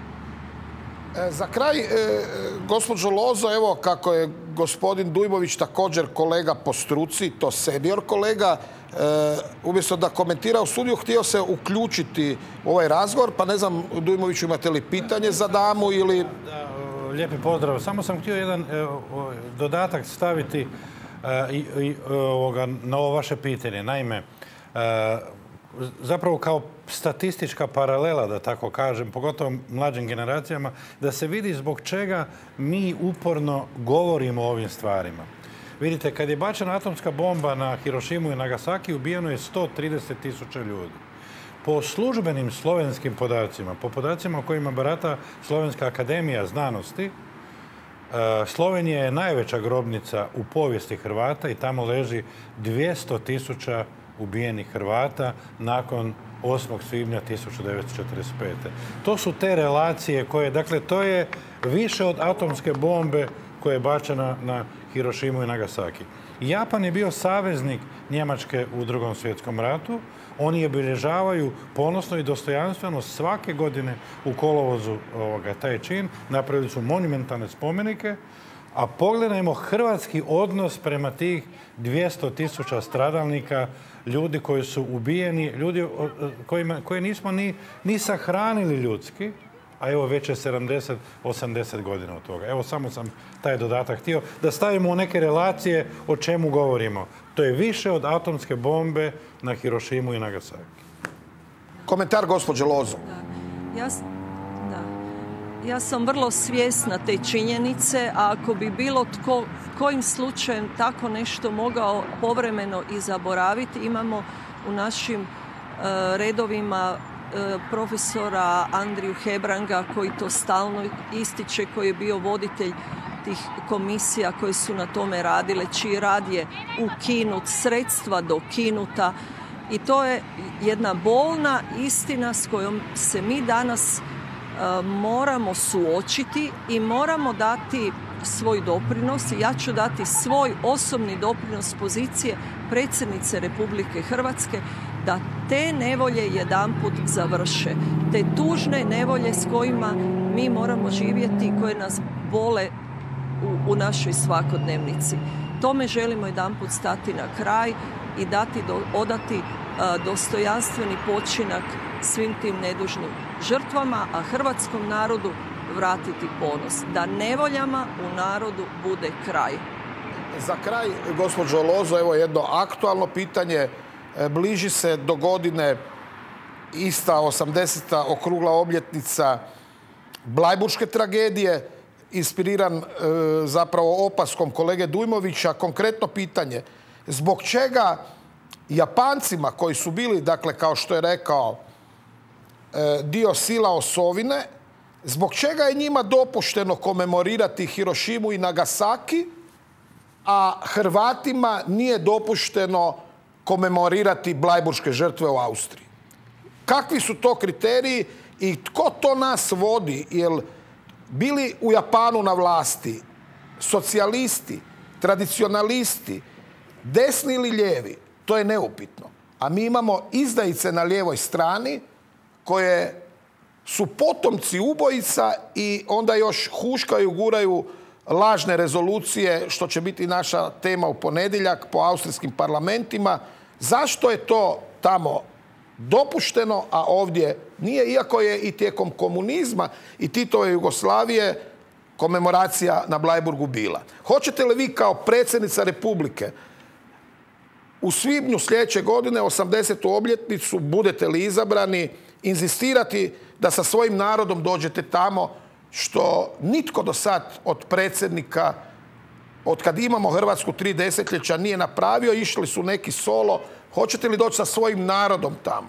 E, za kraj, e, gospođo Lozo, evo kako je gospodin Dujmović također kolega po struci, to senior kolega, e, umjesto da komentira u studiju, htio se uključiti u ovaj razgovor, pa ne znam, Dujmoviću, imate li pitanje za damu ili... Da, lijepi pozdrav. Samo sam htio jedan e, dodatak staviti e, i, ovoga, na ovo vaše pitanje. Naime, e, zapravo kao statistička paralela, da tako kažem, pogotovo mlađim generacijama, da se vidi zbog čega mi uporno govorimo o ovim stvarima. Vidite, kad je bačena atomska bomba na Hirošimu i Nagasaki, ubijeno je sto trideset tisuća ljudi. Po službenim slovenskim podacima, po podacima o kojima barata Slovenska akademija znanosti, Slovenija je najveća grobnica u povijesti Hrvata i tamo leži dvjesto tisuća ubijenih Hrvata nakon osmog svibnja tisuću devetsto četrdeset pete. To su te relacije koje, dakle, to je više od atomske bombe koja je bačena na Hirošimu i Nagasaki. Japan je bio saveznik Njemačke u Drugom svjetskom ratu. Oni je obilježavaju ponosno i dostojanstveno svake godine u kolovozu ovoga, taj čin. Napravili su monumentalne spomenike. A pogledajmo hrvatski odnos prema tih dvjesto tisuća stradalnika, ljudi koji su ubijeni, ljudi kojima, koje nismo ni, ni sahranili ljudski, a evo već je sedamdeset osamdeset godina od toga. Evo samo sam taj dodatak htio da stavimo u neke relacije o čemu govorimo. To je više od atomske bombe na Hirošimu i Nagasaki. Komentar gospođe Lozo. Da. Ja, da. Ja sam vrlo svjesna te činjenice, a ako bi bilo tko kojim slučajem tako nešto mogao povremeno i zaboraviti, imamo u našim uh, redovima profesora Andriju Hebranga koji to stalno ističe, koji je bio voditelj tih komisija koje su na tome radile, čiji rad je ukinut, sredstva dokinuta i to je jedna bolna istina s kojom se mi danas uh, moramo suočiti i moramo dati svoj doprinos i ja ću dati svoj osobni doprinos pozicije predsjednice Republike Hrvatske da te nevolje jedanput završe. Te tužne nevolje s kojima mi moramo živjeti i koje nas bole u, u našoj svakodnevnici. Tome želimo jedanput stati na kraj i dati, do, odati a, dostojanstveni počinak svim tim nedužnim žrtvama, a hrvatskom narodu vratiti ponos. Da nevoljama u narodu bude kraj. Za kraj, gospođo Lozo, evo jedno aktualno pitanje. Bliži se do godine ista osamdeseta okrugla obljetnica Blajburške tragedije, inspiriran e, zapravo opaskom kolege Dujmovića. Konkretno pitanje, zbog čega Japancima koji su bili, dakle, kao što je rekao, e, dio sila osovine, zbog čega je njima dopušteno komemorirati Hirošimu i Nagasaki, a Hrvatima nije dopušteno komemorirati blajburške žrtve u Austriji? Kakvi su to kriteriji i tko to nas vodi? Jel bili u Japanu na vlasti socijalisti, tradicionalisti, desni ili lijevi? To je neupitno. A mi imamo izdajice na lijevoj strani koje su potomci ubojica i onda još huškaju, guraju lažne rezolucije, što će biti naša tema u ponedjeljak po austrijskim parlamentima. Zašto je to tamo dopušteno, a ovdje nije, iako je i tijekom komunizma i Titove Jugoslavije komemoracija na Blajburgu bila? Hoćete li vi kao predsjednica Republike u svibnju sljedeće godine, osamdesetu obljetnicu, budete li izabrani, inzistirati da sa svojim narodom dođete tamo, što nitko do sad od predsjednika, od kad imamo Hrvatsku tri desetljeća, nije napravio? Išli su neki solo. Hoćete li doći sa svojim narodom tamo?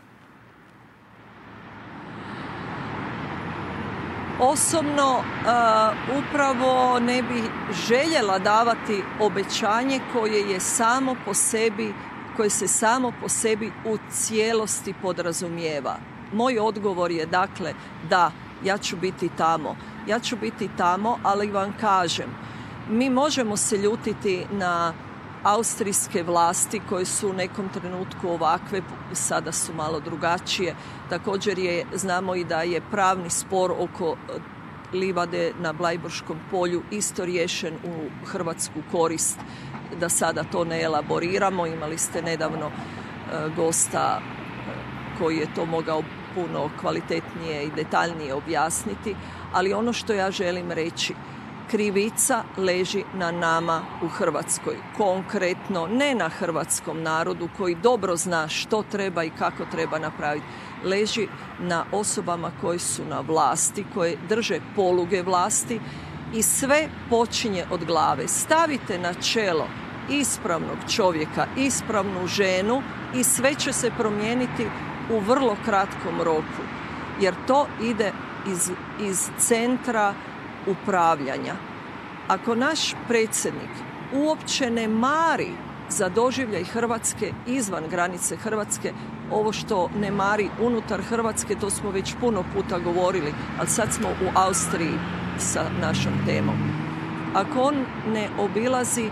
Osobno uh, upravo ne bih željela davati obećanje koje je samo po sebi, koje se samo po sebi u cijelosti podrazumijeva. Moj odgovor je dakle da, ja ću biti tamo. Ja ću biti tamo, ali vam kažem, mi možemo se ljutiti na austrijske vlasti koje su u nekom trenutku ovakve, sada su malo drugačije. Također je, znamo i da je pravni spor oko livade na Blajburškom polju isto riješen u hrvatsku korist, da sada to ne elaboriramo. Imali ste nedavno uh, gosta uh, koji je to mogao puno kvalitetnije i detaljnije objasniti, ali ono što ja želim reći, krivica leži na nama u Hrvatskoj. Konkretno, ne na hrvatskom narodu koji dobro zna što treba i kako treba napraviti. Leži na osobama koji su na vlasti, koje drže poluge vlasti i sve počinje od glave. Stavite na čelo ispravnog čovjeka, ispravnu ženu i sve će se promijeniti u vrlo kratkom roku. Jer to ide iz, iz centra upravljanja. Ako naš predsjednik uopće ne mari za doživljaj Hrvatske izvan granice Hrvatske, ovo što ne mari unutar Hrvatske, to smo već puno puta govorili, ali sad smo u Austriji sa našom temom. Ako on ne obilazi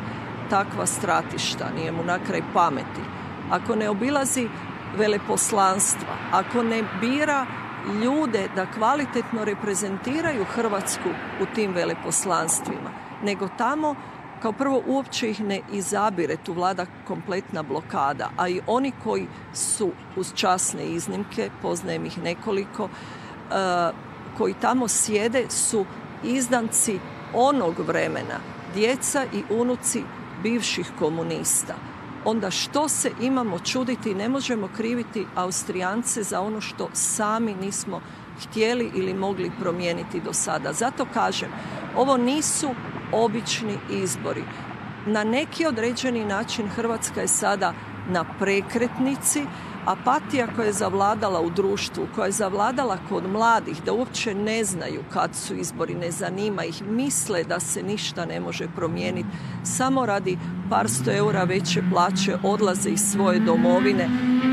takva stratišta, nije mu na kraj pameti, ako ne obilazi veleposlanstva, ako ne bira ljude da kvalitetno reprezentiraju Hrvatsku u tim veleposlanstvima, nego tamo kao prvo uopće ih ne izabire, tu vlada kompletna blokada, a i oni koji su uz časne iznimke, poznajem ih nekoliko, koji tamo sjede su izdanci onog vremena, djeca i unuci bivših komunista. Onda što se imamo čuditi, ne možemo kriviti Austrijance za ono što sami nismo htjeli ili mogli promijeniti do sada. Zato kažem, ovo nisu obični izbori. Na neki određeni način Hrvatska je sada na prekretnici. Apatija koja je zavladala u društvu, koja je zavladala kod mladih, da uopće ne znaju kad su izbori, ne zanima ih, misle da se ništa ne može promijeniti, samo radi par sto eura veće plaće odlaze iz svoje domovine. E,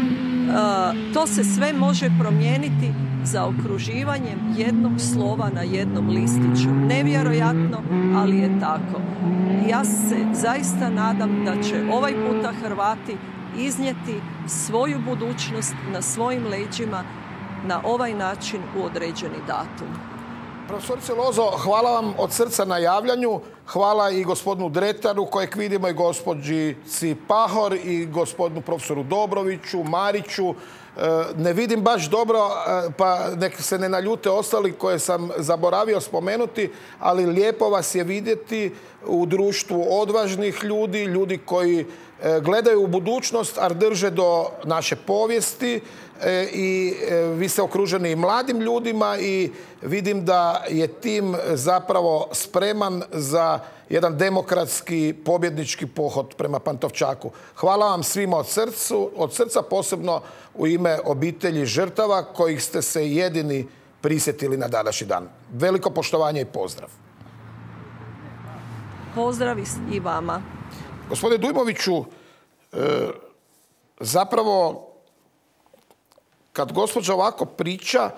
to se sve može promijeniti zaokruživanjem jednog slova na jednom listiću. Nevjerojatno, ali je tako. Ja se zaista nadam da će ovaj puta Hrvati iznijeti svoju budućnost na svojim leđima na ovaj način u određeni datum. Profesorice Lozo, hvala vam od srca na javljanju. Hvala i gospodinu Dretaru, kojeg vidimo, i gospođici Pahor, i gospodinu profesoru Dobroviću, Mariću. Ne vidim baš dobro, pa nek se ne naljute ostali koje sam zaboravio spomenuti, ali lijepo vas je vidjeti u društvu odvažnih ljudi, ljudi koji gledaju u budućnost, a drže do naše povijesti, i vi ste okruženi i mladim ljudima i vidim da je tim zapravo spreman za jedan demokratski pobjednički pohod prema Pantovčaku. Hvala vam svima od, srcu, od srca, posebno u ime obitelji žrtava kojih ste se jedini prisjetili na današnji dan. Veliko poštovanje i pozdrav. Pozdrav i vama. Gospodine Dujmoviću, zapravo kad gospođa ovako priča,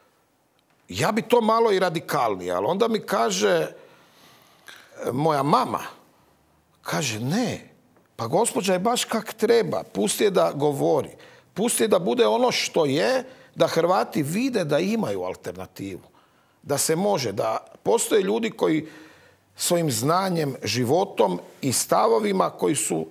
ja bi to malo i radikalnije, ali onda mi kaže moja mama, kaže ne, pa gospođa je baš kak treba, pusti je da govori, pusti je da bude ono što je, da Hrvati vide da imaju alternativu, da se može, da postoje ljudi koji svojim znanjem, životom i stavovima koji su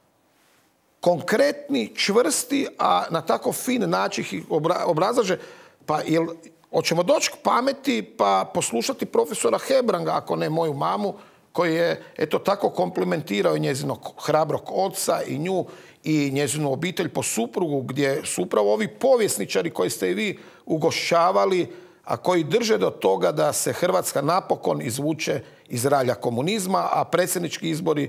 konkretni, čvrsti, a na tako fin način ih obrazlaže. Pa jel, hoćemo doći k pameti pa poslušati profesora Hebranga, ako ne moju mamu, koji je eto tako komplimentirao njezinog hrabrog oca i nju i njezinu obitelj po suprugu, gdje su upravo ovi povjesničari koji ste i vi ugošćavali, a koji drže do toga da se Hrvatska napokon izvuče iz ralja komunizma, a predsjednički izbori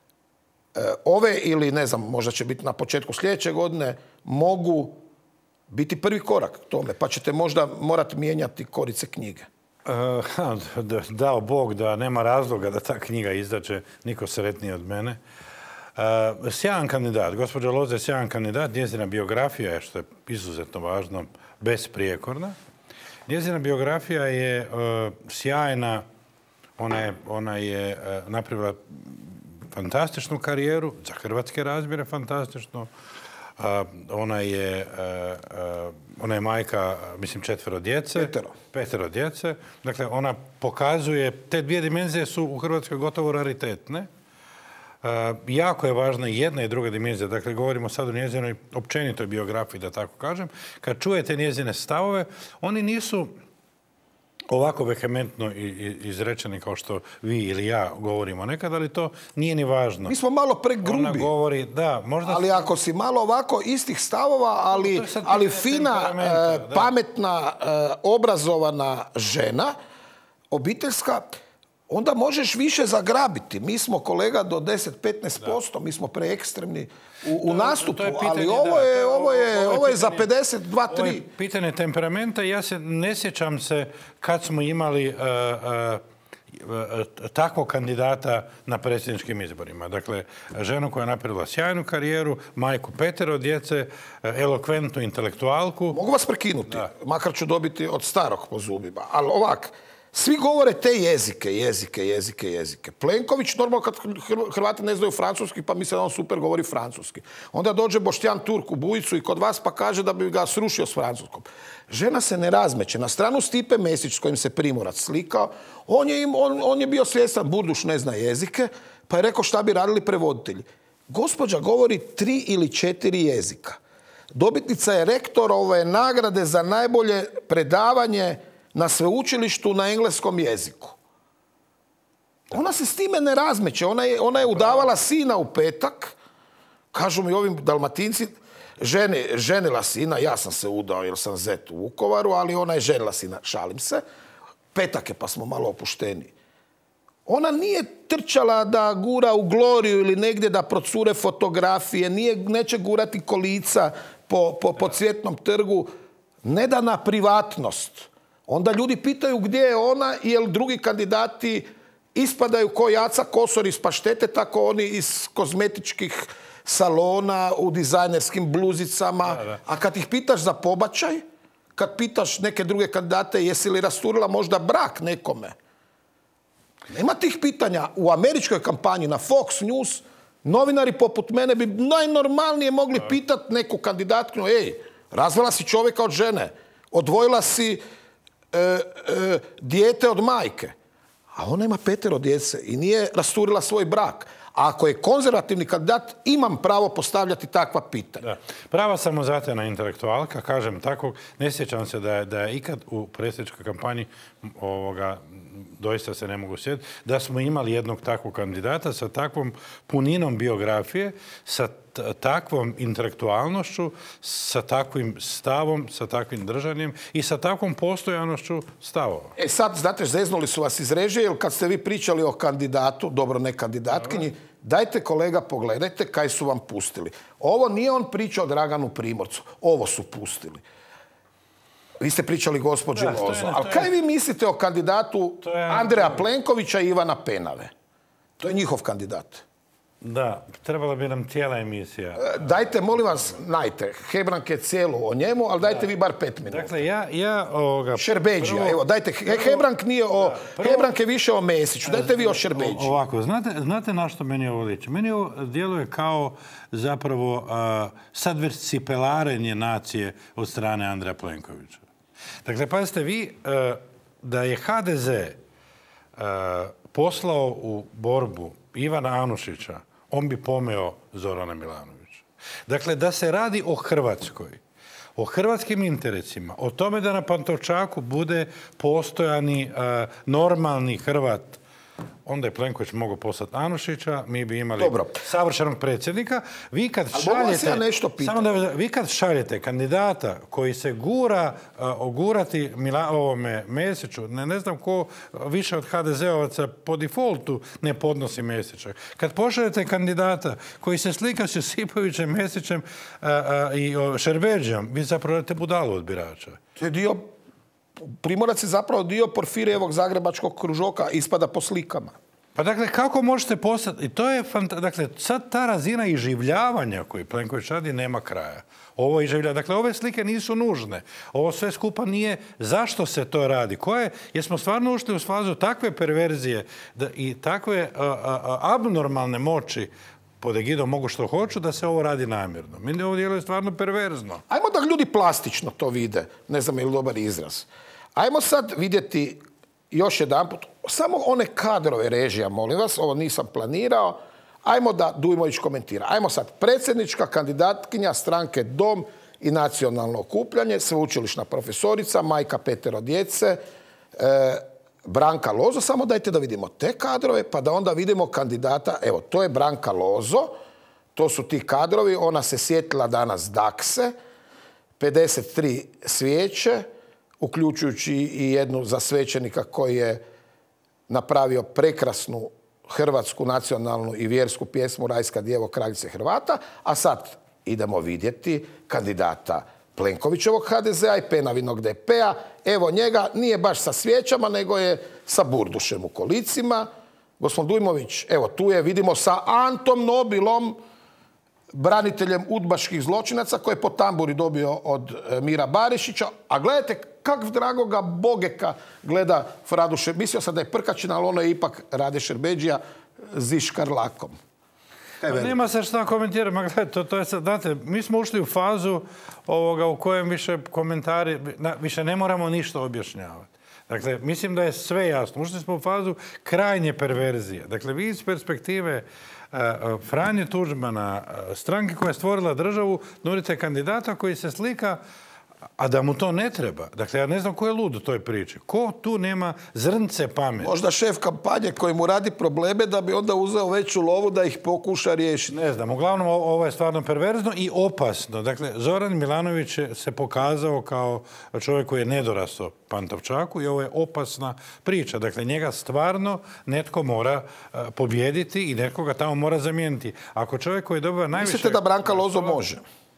ove ili ne znam, možda će biti na početku sljedeće godine, mogu biti prvi korak tome, pa ćete možda morati mijenjati korice knjige. Uh, dao Bog da nema razloga da ta knjiga izdaće, niko sretniji od mene. Uh, sjajan kandidat, gospođa Loza je sjajan kandidat, njezina biografija je, što je izuzetno važno, besprijekorna. Njezina biografija je uh, sjajna, ona je, ona je uh, napravila fantastičnu karijeru, za hrvatske razmjere fantastično. Uh, ona, je, uh, uh, ona je majka, mislim, četvero djece. Petero. Petero djece. Dakle, ona pokazuje, te dvije dimenzije su u Hrvatskoj gotovo raritetne. Uh, jako je važna jedna i druga dimenzija. Dakle, govorimo sad o njezinoj općenitoj biografiji, da tako kažem. Kad čujete njezine stavove, oni nisu ovako vehementno izrečeni kao što vi ili ja govorimo nekad, ali to nije ni važno. Mi smo malo pregrubi. Ona govori, da, možda... Ali ako si malo ovako istih stavova, ali, ali fina, uh, pametna, uh, obrazovana žena, obiteljska, onda možeš više zagrabiti. Mi smo, kolega, do deset do petnaest posto, mi smo preekstremni u, u nastupu, ali ovo je, ovo je, ovo je za pedeset dva tri. Ovo je pitanje temperamenta. Ja se ne sjećam se kad smo imali uh, uh, takvog kandidata na predsjedničkim izborima. Dakle, ženu koja je napravila sjajnu karijeru, majku petero djece, elokventnu intelektualku. Mogu vas prekinuti, da. Makar ću dobiti od starog po zubima, ali ovak, Svi govore te jezike, jezike, jezike, jezike. Plenković, normalno kad Hrvati ne znaju francuski, pa misle da on super govori francuski. Onda dođe Boštjan Turk u Bujicu i kod vas pa kaže da bi ga srušio s francuskom. Žena se ne razmeće. Na stranu Stipe Mesić s kojim se Primorac slikao, on je, im, on, on je bio svjestan, Burduš ne zna jezike, pa je rekao šta bi radili prevoditelji. Gospođa govori tri ili četiri jezika. Dobitnica je rektorove nagrade za najbolje predavanje na sveučilištu na engleskom jeziku. Ona se s time ne razmeće. Ona je, ona je udavala sina u petak. Kažu mi ovim Dalmatinci, žene, ženila sina, ja sam se udao jer sam zet u Vukovaru, ali ona je ženila sina, šalim se. Petak je pa smo malo opušteni. Ona nije trčala da gura u Gloriju ili negdje da procure fotografije, nije, neće gurati kolica po, po, po Cvjetnom trgu. Ne da na privatnost. Onda ljudi pitaju gdje je ona, jer drugi kandidati ispadaju ko Jaca Kosor iz paštete, tako oni iz kozmetičkih salona, u dizajnerskim bluzicama. Da, da. A kad ih pitaš za pobačaj, kad pitaš neke druge kandidate jesi li rasturila možda brak nekome, nema tih pitanja. U američkoj kampanji na Fox News novinari poput mene bi najnormalnije mogli pitati neku kandidatkinju, ej, razvela si čovjeka od žene, odvojila si E, e, dijete od majke. A ona ima petero djece i nije rasturila svoj brak. A ako je konzervativni kandidat, imam pravo postavljati takva pitanja. Da. Prava samozatajna intelektualka, kažem tako, ne sjećam se da je, da je ikad u predsjedničkoj kampanji, ovoga, doista se ne mogu sjetiti, da smo imali jednog takvog kandidata sa takvom puninom biografije, sa takvom intelektualnošću, sa takvim stavom, sa takvim držanjem i sa takvom postojanošću stavova. E sad, znate, zeznuli su vas iz režije, jer kad ste vi pričali o kandidatu, dobro ne kandidatkinji, dajte kolega pogledajte kaj su vam pustili. Ovo nije on pričao o Draganu Primorcu, ovo su pustili. Vi ste pričali gospođi ja, Lozo. Ali kaj vi mislite o kandidatu Andreja Plenkovića i Ivana Penave? To je njihov kandidat. Da, trebala bi nam cijela emisija. Dajte, molim vas, najte. Hebrang je cijelu o njemu, ali dajte da. Vi bar pet minuta. Dakle, ja... ja ovoga, Šerbeđija, prvo, evo, dajte. Prvo, Hebrang nije o... Da, prvo, Hebrang je više o Mesiću. Dajte vi o Šerbeđiji. Ovako, znate, znate na što meni ovo liči? Meni ovo djeluje kao zapravo uh, sadversipelarenje nacije od strane Andreja Plenkovića. Dakle, pazite vi uh, da je ha de ze uh, poslao u borbu Ivana Anušića, on bi pomeo Zorana Milanovića. Dakle, da se radi o Hrvatskoj, o hrvatskim interesima, o tome da na Pantovčaku bude postojani uh, normalni Hrvat, onda je Plenković mogao poslati Anušića, mi bi imali Dobro. savršenog predsjednika. Vi kad šaljete, ja nešto samo da, vi kad šaljete kandidata koji se gura uh, ogurati Mila, ovome Mesiću, ne, ne znam ko više od ha de zeovaca po defaultu ne podnosi Mesića. Kad pošaljete kandidata koji se slika s Josipovićem, Mesićem uh, uh, i uh, Šerbedžijom, vi zapravo radite budalu od birača. To je dio... Primorac je zapravo dio Porfirijevog zagrebačkog kružoka, ispada po slikama. Pa dakle, kako možete postati... I to je fanta... Dakle, sad ta razina iživljavanja koju Plenković radi nema kraja. Ovo iživljavanje... Dakle, ove slike nisu nužne. Ovo sve skupa nije... Zašto se to radi? Koje... Jer smo stvarno ušli u fazu takve perverzije da i takve a, a, abnormalne moći pod egidom mogu što hoću, da se ovo radi namjerno. Meni ovo djeluje stvarno perverzno. Ajmo da ljudi plastično to vide. Ne znam je li dobar izraz. Ajmo sad vidjeti još jedan put, samo one kadrove režija, molim vas, ovo nisam planirao. Ajmo da Dujmović komentira. Ajmo sad, predsjednička kandidatkinja stranke Dom i nacionalno okupljanje, sveučilišna profesorica, majka petero djece, e, Branka Lozo, samo dajte da vidimo te kadrove, pa da onda vidimo kandidata. Evo, to je Branka Lozo, to su ti kadrovi, ona se sjetila danas Dakse, pedeset tri svijeće, uključujući i jednu za svećenika koji je napravio prekrasnu hrvatsku nacionalnu i vjersku pjesmu Rajska djevo kraljice Hrvata, a sad idemo vidjeti kandidata Plenkovićevog ha de zea i Penavinog de pe-a. Evo njega, nije baš sa svijećama, nego je sa burdušem u kolicima. Gospodin Dujmović, evo tu je, vidimo sa Antom Nobilom, braniteljem udbaških zločinaca koje je po tamburi dobio od Mira Barišića. A gledajte kak dragoga Bogeka gleda Fradu Šerbedžiju. Mislio sam da je Prkačin, ali ono je ipak Rade Šerbedžija ziškarlakom. Nema se šta komentirati. Ma gledajte, to, to je sad, znate, mi smo ušli u fazu ovoga u kojem više komentari, na, više ne moramo ništa objašnjavati. Dakle, mislim da je sve jasno. Ušli smo u fazu krajnje perverzije. Dakle, vi iz perspektive uh, Franje Tuđmana, uh, stranke koja je stvorila državu, nudite kandidata koji se slika, a da mu to ne treba. Dakle, ja ne znam ko je lud u toj priči. Ko tu nema zrnce pameti? Možda šef kampanje koji mu radi probleme da bi onda uzeo veću lovu da ih pokuša riješiti. Ne znam. Uglavnom, ovo je stvarno perverzno i opasno. Dakle, Zoran Milanović se pokazao kao čovjek koji je nedorastao Pantovčaku i ovo je opasna priča. Dakle, njega stvarno netko mora pobijediti i netko ga tamo mora zamijeniti. Ako čovjek koji dobiva najviše... Mislite da Branka Lozo može?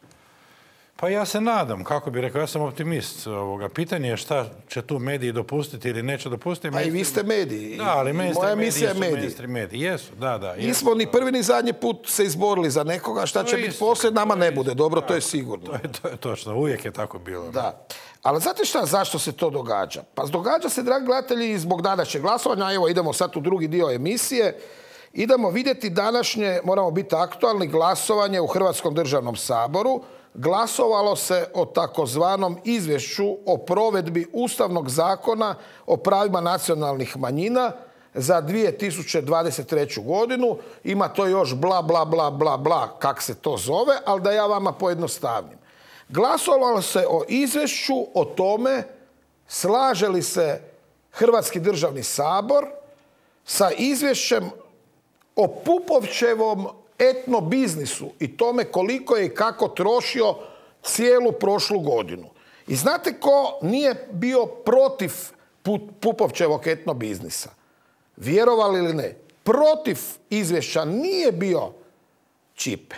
Pa ja se nadam, kako bih rekao, ja sam optimist. Ovoga. Pitanje je šta će tu mediji dopustiti ili neće dopustiti. Pa i vi ste mediji. Da, ali moja misija je mediji. mediji. Jesu, da, da. Jesu. Nismo ni prvi ni zadnji put se izborili za nekoga. Šta će biti poslije, nama ne bude. Dobro, to je sigurno. To je, to je točno, uvijek je tako bilo. Da. Ali znate šta, zašto se to događa? Pa događa se, dragi gledatelji, zbog današnjeg glasovanja. Evo, idemo sad u drugi dio emisije. Idemo vidjeti današnje, moramo biti aktualni, glasovanje u Hrvatskom državnom saboru. Glasovalo se o takozvanom izvješću o provedbi Ustavnog zakona o pravima nacionalnih manjina za dvije tisuće dvadeset treću godinu. Ima to još bla, bla, bla, bla, bla, kak se to zove, ali da ja vama pojednostavnim. Glasovalo se o izvješću o tome slaže li se Hrvatski državni sabor sa izvješćem o Pupovčevom etno biznisu i tome koliko je i kako trošio cijelu prošlu godinu. I znate ko nije bio protiv Pupovčevog etno biznisa? Vjerovali ili ne? Protiv izvješća nije bio Čipe.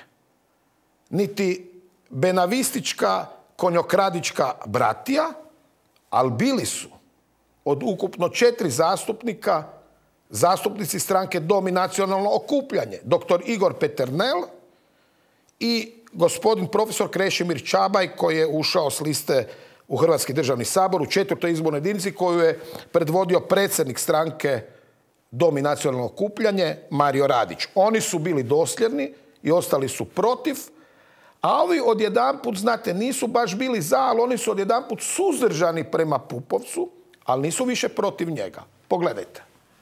Niti benavistička konjokradička bratija, ali bili su od ukupno četiri zastupnika zastupnici stranke Dom i nacionalno okupljanje, doktor Igor Peternel i gospodin profesor Krešimir Čabaj koji je ušao s liste u Hrvatski državni sabor u četvrtoj izbornoj jedinici koju je predvodio predsjednik stranke Dom i nacionalno okupljanje Mario Radić. Oni su bili dosljedni i ostali su protiv, a ovi odjedanput, znate, nisu baš bili za, ali oni su odjedanput suzdržani prema Pupovcu, ali nisu više protiv njega. Pogledajte.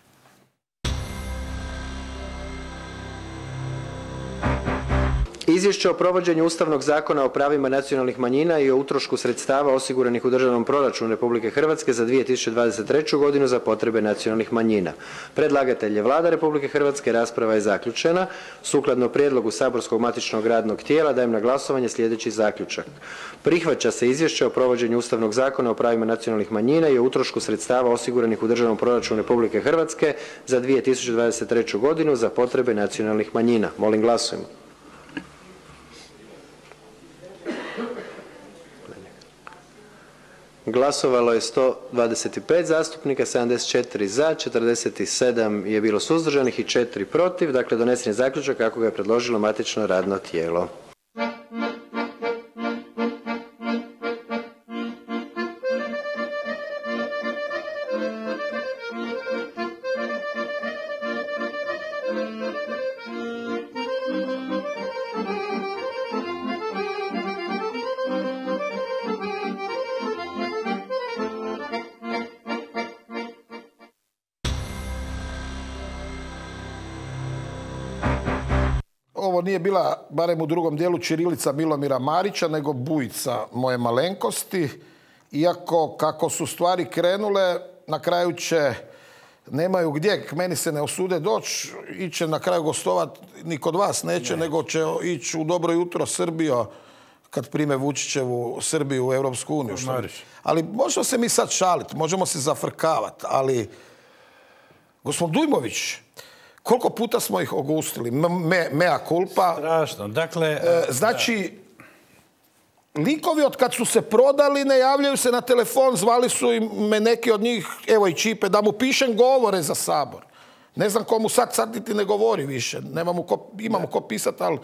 Izvješće o provođenju Ustavnog zakona o pravima nacionalnih manjina i o utrošku sredstava osiguranih u državnom proračunu Republike Hrvatske za dvije tisuće dvadeset treću godinu za potrebe nacionalnih manjina. Predlagatelj je Vlada Republike Hrvatske, rasprava je zaključena. Sukladno prijedlogu saborskog matičnog radnog tijela dajem na glasovanje sljedeći zaključak. Prihvaća se izvješće o provođenju Ustavnog zakona o pravima nacionalnih manjina i o utrošku sredstava osiguranih u državnom proračunu Republike Hrvatske za dvije tisuće dvadeset treću godinu za potrebe nacionalnih manjina. Molim glasujmo. Glasovalo je sto dvadeset pet zastupnika, sedamdeset četiri za, četrdeset sedam je bilo suzdržanih i četiri protiv. Dakle, donesen je zaključak kako ga je predložilo matično radno tijelo. Ovo nije bila, barem u drugom dijelu, ćirilica Milomira Marića, nego bujica moje malenkosti. Iako, kako su stvari krenule, na kraju će, nemaju gdje, k meni se ne osude doći, iće na kraju gostovat, ni kod vas neće, ne. nego će ići u Dobro jutro Srbijo, kad prime Vučićevu Srbiju u Europsku uniju. Ali možemo se mi sad šaliti, možemo se zafrkavati, ali gospodin Dujmović, koliko puta smo ih ogustili? Me, mea culpa. Strašno. Dakle, e, znači, da. likovi od kad su se prodali ne javljaju se na telefon, zvali su me neki od njih, evo i Čipe, da mu pišem govore za Sabor. Ne znam komu sad, sad niti ne govori više. Nemamo ko, imamo ko pisati, ali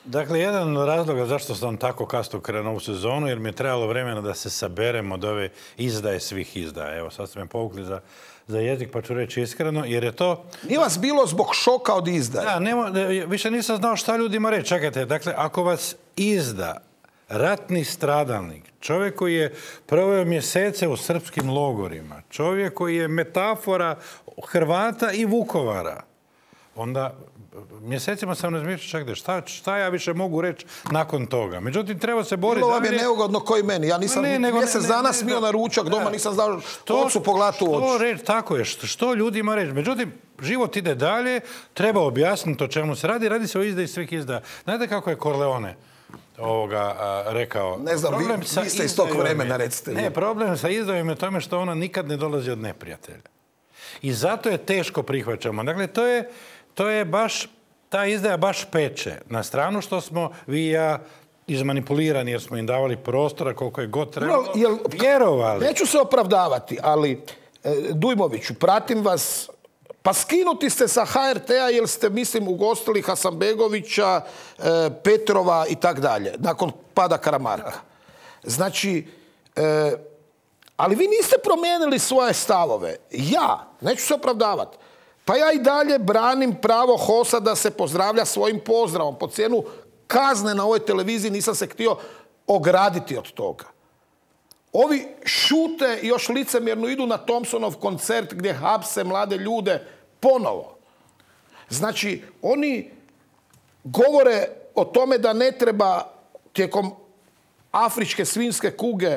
Dakle, jedan od razloga zašto sam tako kasno krenuo u sezonu, jer mi je trebalo vremena da se saberem od ove izdaje svih izdaja. Evo, sad ste me povukli za, za jezik, pa ću reći iskreno, jer je to... Nije vas bilo zbog šoka od izdaje? Da, nema, više nisam znao šta ljudima reći. Čekajte, dakle, ako vas izda ratni stradalnik, čovjek koji je proveo mjesece u srpskim logorima, čovjek koji je metafora Hrvata i Vukovara, onda mjesecima sam razmišljao, čekaj, šta, šta ja više mogu reći nakon toga? Međutim, treba se boriti... Bilo vam je neugodno koji meni. Ja nisam ne, nego, mjesec dana smio na ručak doma, nisam znao ocu pogledati u oči. Reći, tako je, što, što ljudima reći? Međutim, život ide dalje, treba objasniti o čemu se radi. Radi se o izdaji svih izdaja. Znate kako je Corleone ovoga a, rekao? Ne znam, vi, vi ste iz tog vremena, recite. Ne, problem sa izdajom je tome što ona nikad ne dolazi od neprijatelja. I zato je teško prihvaćamo. Dakle, to je, to je baš, ta izdaja baš peče. Na stranu što smo vi i ja izmanipulirani jer smo im davali prostora koliko je god trebalo, jel, vjerovali. Neću se opravdavati, ali e, Dujmoviću, pratim vas, pa skinuti ste sa ha er te a jer ste, mislim, ugostili Hasanbegovića, e, Petrova i tak dalje, nakon pada Karamarka. Znači, e, ali vi niste promijenili svoje stavove. Ja, neću se opravdavati, pa ja i dalje branim pravo Hosa da se pozdravlja svojim pozdravom. Po cijenu kazne na ovoj televiziji nisam se htio ograditi od toga. Ovi šute i još licemjerno idu na Thompsonov koncert gdje hapse mlade ljude ponovo. Znači, oni govore o tome da ne treba tijekom afričke svinjske kuge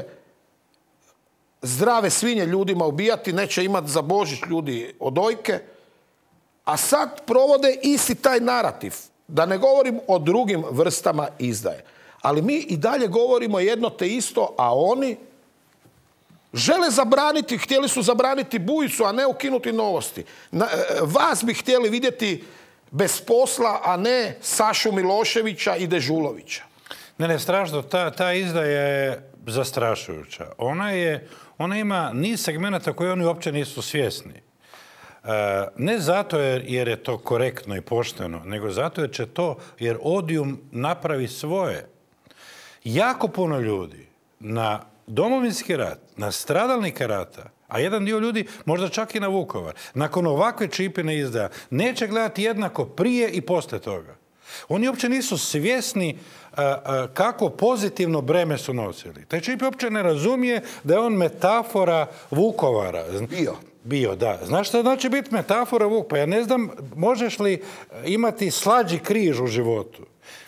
zdrave svinje ljudima ubijati, neće imati za Božić ljudi odojke, a sad provode isti taj narativ. Da ne govorim o drugim vrstama izdaje. Ali mi i dalje govorimo jedno te isto, a oni žele zabraniti, htjeli su zabraniti Bujicu, a ne ukinuti Novosti. Na, vas bi htjeli vidjeti bez posla, a ne Sašu Miloševića i Dežulovića. Ne, ne, strašno. Ta, ta izdaja je zastrašujuća. Ona, je, ona ima niz segmenata koje oni uopće nisu svjesni. E, ne zato jer, jer je to korektno i pošteno, nego zato jer će to, jer Odium napravi svoje. Jako puno ljudi na Domovinski rat, na stradalnike rata, a jedan dio ljudi možda čak i na Vukovar, nakon ovakve čipine izdaja, neće gledati jednako prije i poslije toga. Oni uopće nisu svjesni a, a, kako pozitivno breme su nosili. Taj čip uopće ne razumije da je on metafora Vukovara. Bio. Bio, da. Znaš što znači biti metafora Vuk? Pa ja ne znam, možeš li imati slađi križ u životu?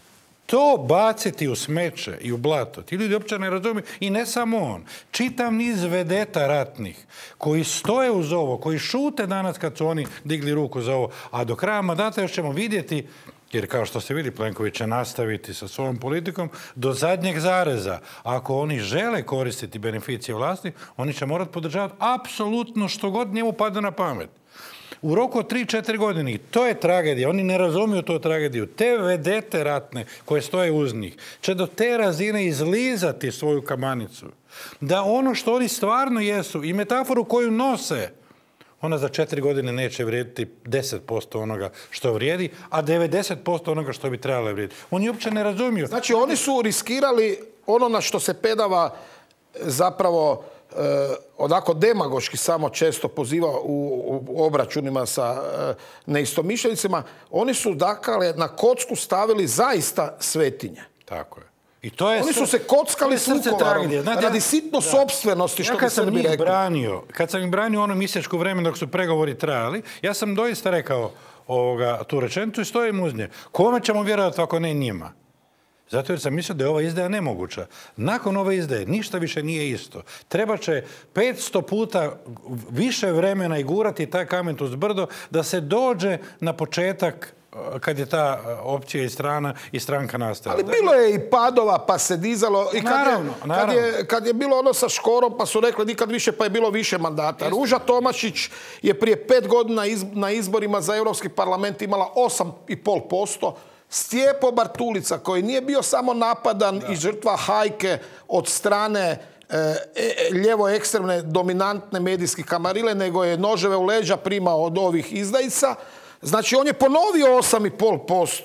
To baciti u smeće i u blato, ti ljudi uopće ne razumiju. I ne samo on. Čitav niz vedeta ratnih koji stoje uz ovo, koji šute danas kad su oni digli ruku za ovo. A do kraja mandata još ćemo vidjeti, jer kao što ste vidi, Plenković će nastaviti sa svojom politikom do zadnjeg zareza. Ako oni žele koristiti beneficije vlasti, oni će morati podržavati apsolutno što god njemu pada na pamet. U roku od tri četiri godine, to je tragedija, oni ne razumiju tu tragediju. Te vedete ratne koje stoje uz njih će do te razine izlizati svoju kamanicu. Da ono što oni stvarno jesu i metaforu koju nose, ona za četiri godine neće vrijediti deset posto onoga što vrijedi, a devedeset posto onoga što bi trebalo vrijediti. Oni uopće ne razumiju. Znači, oni su riskirali ono na što se pedava zapravo eh, onako demagoški samo često poziva u, u obračunima sa eh, neistomišljenicima. Oni su, dakle, na kocku stavili zaista svetinje. Tako je. I to je Oni su se kockali s Vukovarom radi sitno sopstvenosti, što bi Srbi rekli. Branio, kad sam ih branio ono mjesečko vreme dok su pregovori trajali, ja sam doista rekao ovoga, tu rečenicu i stojim uz nje. Kome ćemo vjerovati ako ne njima? Zato jer sam mislio da je ova izdaja nemoguća. Nakon ove izdaje ništa više nije isto. Treba će petsto puta više vremena i gurati taj kamen uz brdo da se dođe na početak kad je ta opcija i strana i stranka nastala. Ali bilo je i padova, pa se dizalo. I kad, naravno, je, naravno. Kad, je, kad je bilo ono sa Škorom, pa su rekli nikad više, pa je bilo više mandata. Isto. Ruža Tomašić je prije pet godina iz, na izborima za Europski parlament imala osam i pol posto. Stjepo Bartulica, koji nije bio samo napadan da. i žrtva hajke od strane e, e, ljevo ekstremne dominantne medijske kamarile, nego je noževe u leđa primao od ovih izdajica. Znači, on je ponovio osam i pol posto.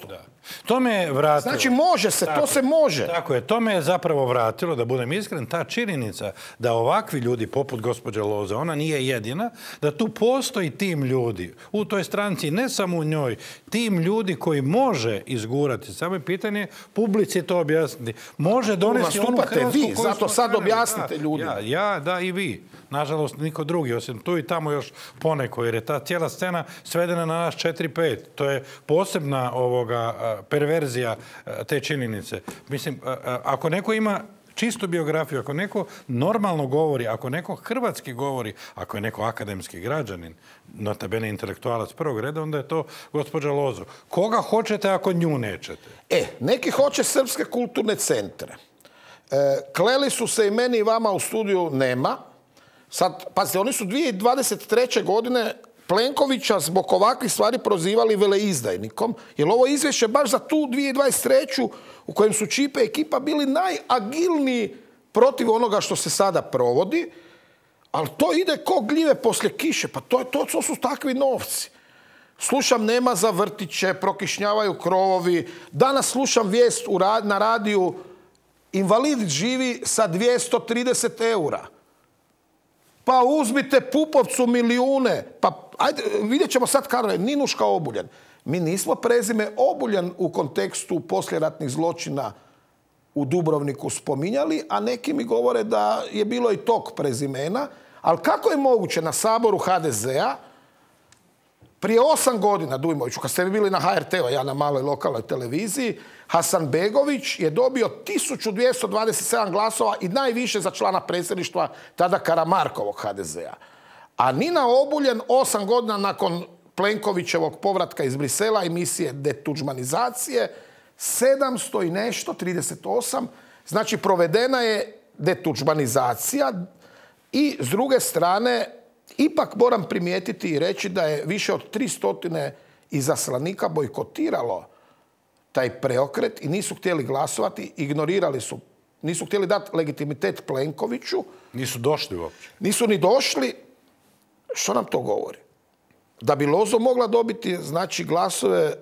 To me je vratilo. Znači može se, tako, to se može. Tako je, to me je zapravo vratilo, da budem iskren, ta činjenica da ovakvi ljudi poput gospođe Loze, ona nije jedina, da tu postoji tim ljudi u toj stranci, ne samo u njoj, tim ljudi koji može izgurati. Samo je pitanje publici to objasniti. Može donesti onu Hrvatsku vi, zato sad objasnite ljudima. Ja, ja, da i vi. Nažalost, niko drugi, osim tu i tamo još poneko, jer je ta cijela scena svedena na nas četiri pet. To je posebna ovoga perverzija te činjenice. Mislim, ako neko ima čistu biografiju, ako neko normalno govori, ako neko hrvatski govori, ako je neko akademski građanin, nota bene intelektualac prvog reda, onda je to gospođa Lozo. Koga hoćete ako nju nećete? E, neki hoće srpske kulturne centre. E, kleli su se i meni i vama u studiju nema. Sad, pazite, oni su dvije tisuće dvadeset treće godine Plenkovića zbog ovakvih stvari prozivali veleizdajnikom, jer ovo izvješće baš za tu dvije tisuće dvadeset treću u kojem su Čipe i ekipa bili najagilniji protiv onoga što se sada provodi, ali to ide ko gljive poslije kiše, pa to, to, to su takvi novci. Slušam, nema za vrtiće, prokišnjavaju krovovi. Danas slušam vijest u rad, na radiju, invalid živi sa dvjesto trideset eura. Pa uzmite Pupovcu milijune. Pa ajde, vidjet ćemo sad kada je Ninuška Obuljen. Mi nismo prezime Obuljen u kontekstu poslijeratnih zločina u Dubrovniku spominjali, a neki mi govore da je bilo i tog prezimena. Ali kako je moguće na saboru ha de zea prije osam godina, Dujmoviću, kad ste bili na ha er te u, ja na maloj lokalnoj televiziji, Hasanbegović je dobio tisuću dvjesto dvadeset sedam glasova i najviše za člana predsjedništva tada Karamarkovog ha de zea. A Nina Obuljen osam godina nakon Plenkovićevog povratka iz Brisela i misije detuđmanizacije, sedamsto i nešto, trideset osam, znači provedena je detuđmanizacija i s druge strane ipak moram primijetiti i reći da je više od tristo izaslanika bojkotiralo taj preokret i nisu htjeli glasovati, ignorirali su, nisu htjeli dati legitimitet Plenkoviću. Nisu došli uopće. Nisu ni došli. Što nam to govori? Da bi Lozo mogla dobiti, znači, glasove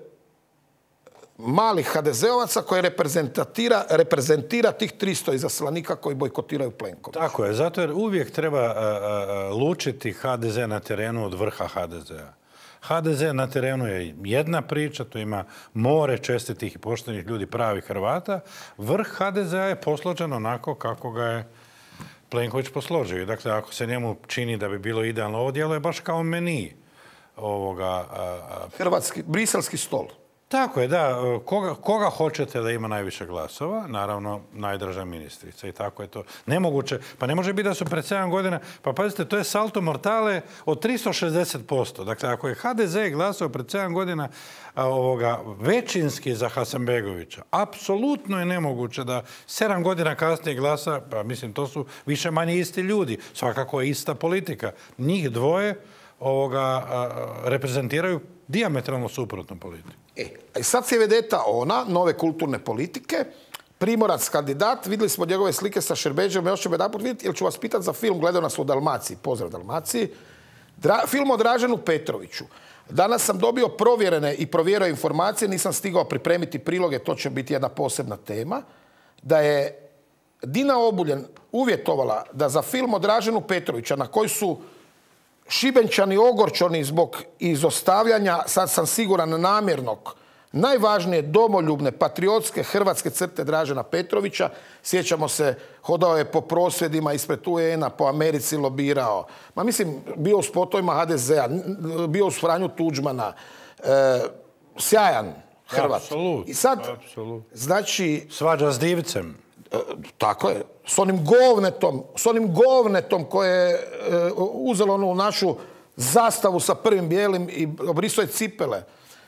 malih ha de zeovaca koje reprezentira, reprezentira tih tristo izaslanika koji bojkotiraju Plenkovića. Tako je, zato jer uvijek treba a, a, lučiti ha de ze na terenu od vrha ha de zea. ha de ze na terenu je jedna priča, tu ima more čestitih i poštenih ljudi, pravih Hrvata. Vrh ha de zea je posložen onako kako ga je Plenković posložio. Dakle, ako se njemu čini da bi bilo idealno, ovo djelo je baš kao meni ovoga... A, a... Hrvatski, briselski stol. Tako je, da. Koga, koga hoćete da ima najviše glasova? Naravno, najdraža ministrica i tako je to. Nemoguće. Pa ne može biti da su pred sedam godina... Pa pazite, to je salto mortale od tristo šezdeset posto. Dakle, ako je ha de ze glasao pred sedam godina a, ovoga, većinski za Hasanbegovića, apsolutno je nemoguće da sedam godina kasnije glasa, pa mislim, to su više manje isti ljudi. Svakako je ista politika. Njih dvoje ovoga, a, reprezentiraju dijametralno suprotnu politiku. E, i sad se vedeta ona, nove kulturne politike, Primorac kandidat, vidjeli smo njegove slike sa Šerbeđom, još ćemo jedanput vidjeti, jer ću vas pitati za film, gledao nas u Dalmaciji, pozdrav Dalmaciji, Dra, film o Draženu Petroviću. Danas sam dobio provjerene i provjerao informacije, nisam stigao pripremiti priloge, to će biti jedna posebna tema, da je Dina Obuljen uvjetovala da za film o Draženu Petrovića, na koji su Šibenčani ogorčani zbog izostavljanja, sad sam siguran, namjernog, najvažnije domoljubne, patriotske hrvatske crte Dražena Petrovića. Sjećamo se, hodao je po prosvjedima ispred u en a, po Americi lobirao. Ma mislim, bio u spotovima ha de zea, bio u Franju Tuđmana. E, sjajan Hrvat. Apsolut, I sad, apsolut. znači... Svađa s divcem. E, tako je. S onim govnetom, s onim govnetom koje je e, uzelo onu našu zastavu sa prvim bijelim i obrisao je cipele.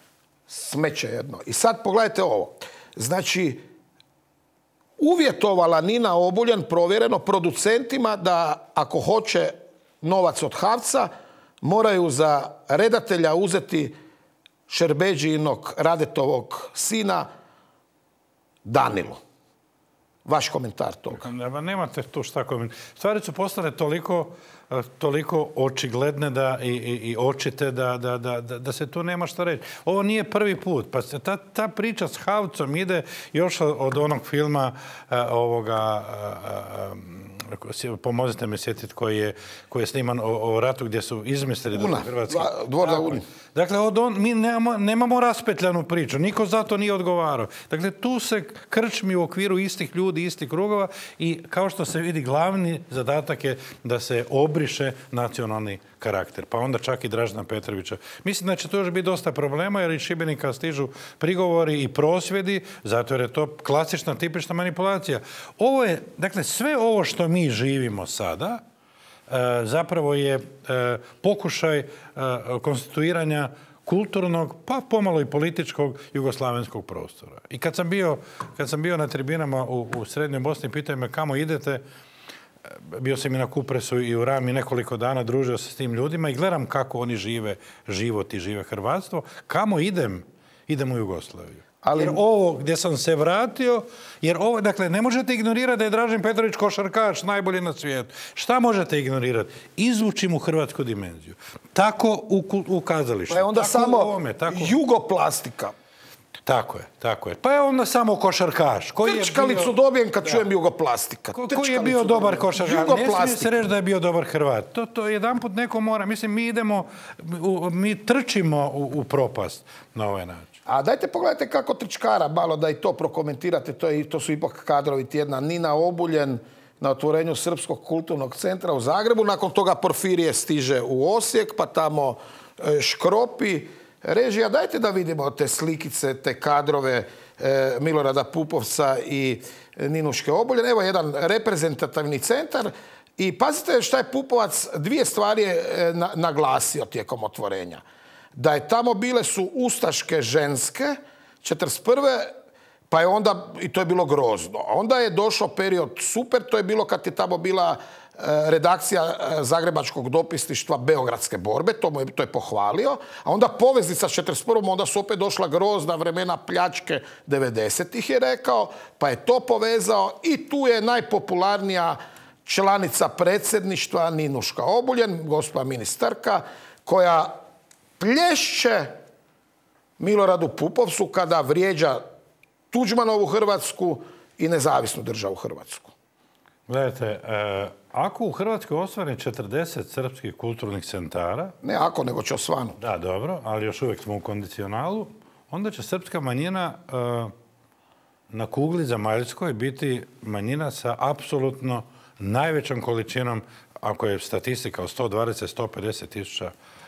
Smeće jedno. I sad pogledajte ovo. Znači, uvjetovala Nina Obuljen provjereno producentima da ako hoće novac od HAVC-a, moraju za redatelja uzeti Šerbeđinog Radetovog sina Danilu. Vaš komentar toga. Nemate tu šta komentar. Stvari su postale toliko, toliko očigledne da, i, i, i očite da, da, da, da se tu nema šta reći. Ovo nije prvi put. Pa se ta, ta priča s Havcom ide još od onog filma uh, ovoga... Uh, uh, pomozite me sjetiti koji je, koji je sniman o, o ratu gdje su izmislili da su hrvatski... Dvor na Uni. Dakle, od on, mi nemamo, nemamo raspetljanu priču. Niko za to nije odgovarao. Dakle, tu se krčmi u okviru istih ljudi, istih krugova i kao što se vidi, glavni zadatak je da se obriše nacionalni karakter. Pa onda čak i Dražena Petrovića. Mislim da će to još biti dosta problema jer iz Šibenika stižu prigovori i prosvjedi, zato jer je to klasična, tipična manipulacija. Ovo je, dakle, sve ovo što mi živimo sada, zapravo je pokušaj konstituiranja kulturnog, pa pomalo i političkog jugoslavenskog prostora. I kad sam bio, kad sam bio na tribinama u, u Srednjoj Bosni, pitaju me kamo idete, bio sam i na Kupresu i u Rami nekoliko dana, družio se s tim ljudima i gledam kako oni žive život i žive hrvatstvo. Kamo idem? Idem u Jugoslaviju. Ali... Jer ovo gdje sam se vratio, jer ovo, dakle, ne možete ignorirati da je Dražen Petrović košarkaš najbolji na svijetu. Šta možete ignorirati? Izvući mu hrvatsku dimenziju. Tako u, u kazalištu. Pa je onda tako samo ovome, tako... jugoplastika. Tako je, tako je. Pa je onda samo košarkaš. Koji Trčkalicu je bio... dobijem kad čujem jugoplastika. Ko, koji je bio dobar košarkaš? Ne smije se reći da je bio dobar Hrvat. To, to jedanput neko mora. Mislim, mi idemo, mi trčimo u, u propast na ovaj način. A dajte pogledajte kako trčkara, malo da i to prokomentirate. To, je, to su ipak kadrovi tjedna. Nina Obuljen na otvorenju Srpskog kulturnog centra u Zagrebu. Nakon toga Porfirije stiže u Osijek, pa tamo e, Škropi. Režija, dajte da vidimo te slikice, te kadrove e, Milorada Pupovca i Ninuške Obuljen. Evo jedan reprezentativni centar. I pazite šta je Pupovac, dvije stvari je e, na, naglasio tijekom otvorenja. Da je tamo bile su ustaške ženske, četrdeset prve pa je onda, i to je bilo grozno. Onda je došao period super, to je bilo kad je tamo bila e, redakcija e, Zagrebačkog dopisništva Beogradske borbe, to, mu je, to je pohvalio. A onda poveznica s četrdeset prvom onda su opet došla grozna vremena pljačke devedesetih je rekao, pa je to povezao i tu je najpopularnija članica predsjedništva Ninuška Obuljen, gospođa ministarka, koja plješće Miloradu Pupovcu kada vrijeđa Tuđmanovu Hrvatsku i nezavisnu državu Hrvatsku. Gledajte, e, ako u Hrvatskoj osvane četrdeset srpskih kulturnih centara... Ne ako, nego će osvanu. Da, dobro, ali još uvijek smo u kondicionalu. Onda će srpska manjina e, na kugli zemaljskoj biti manjina sa apsolutno najvećom količinom, ako je statistika od sto dvadeset do sto pedeset tisuća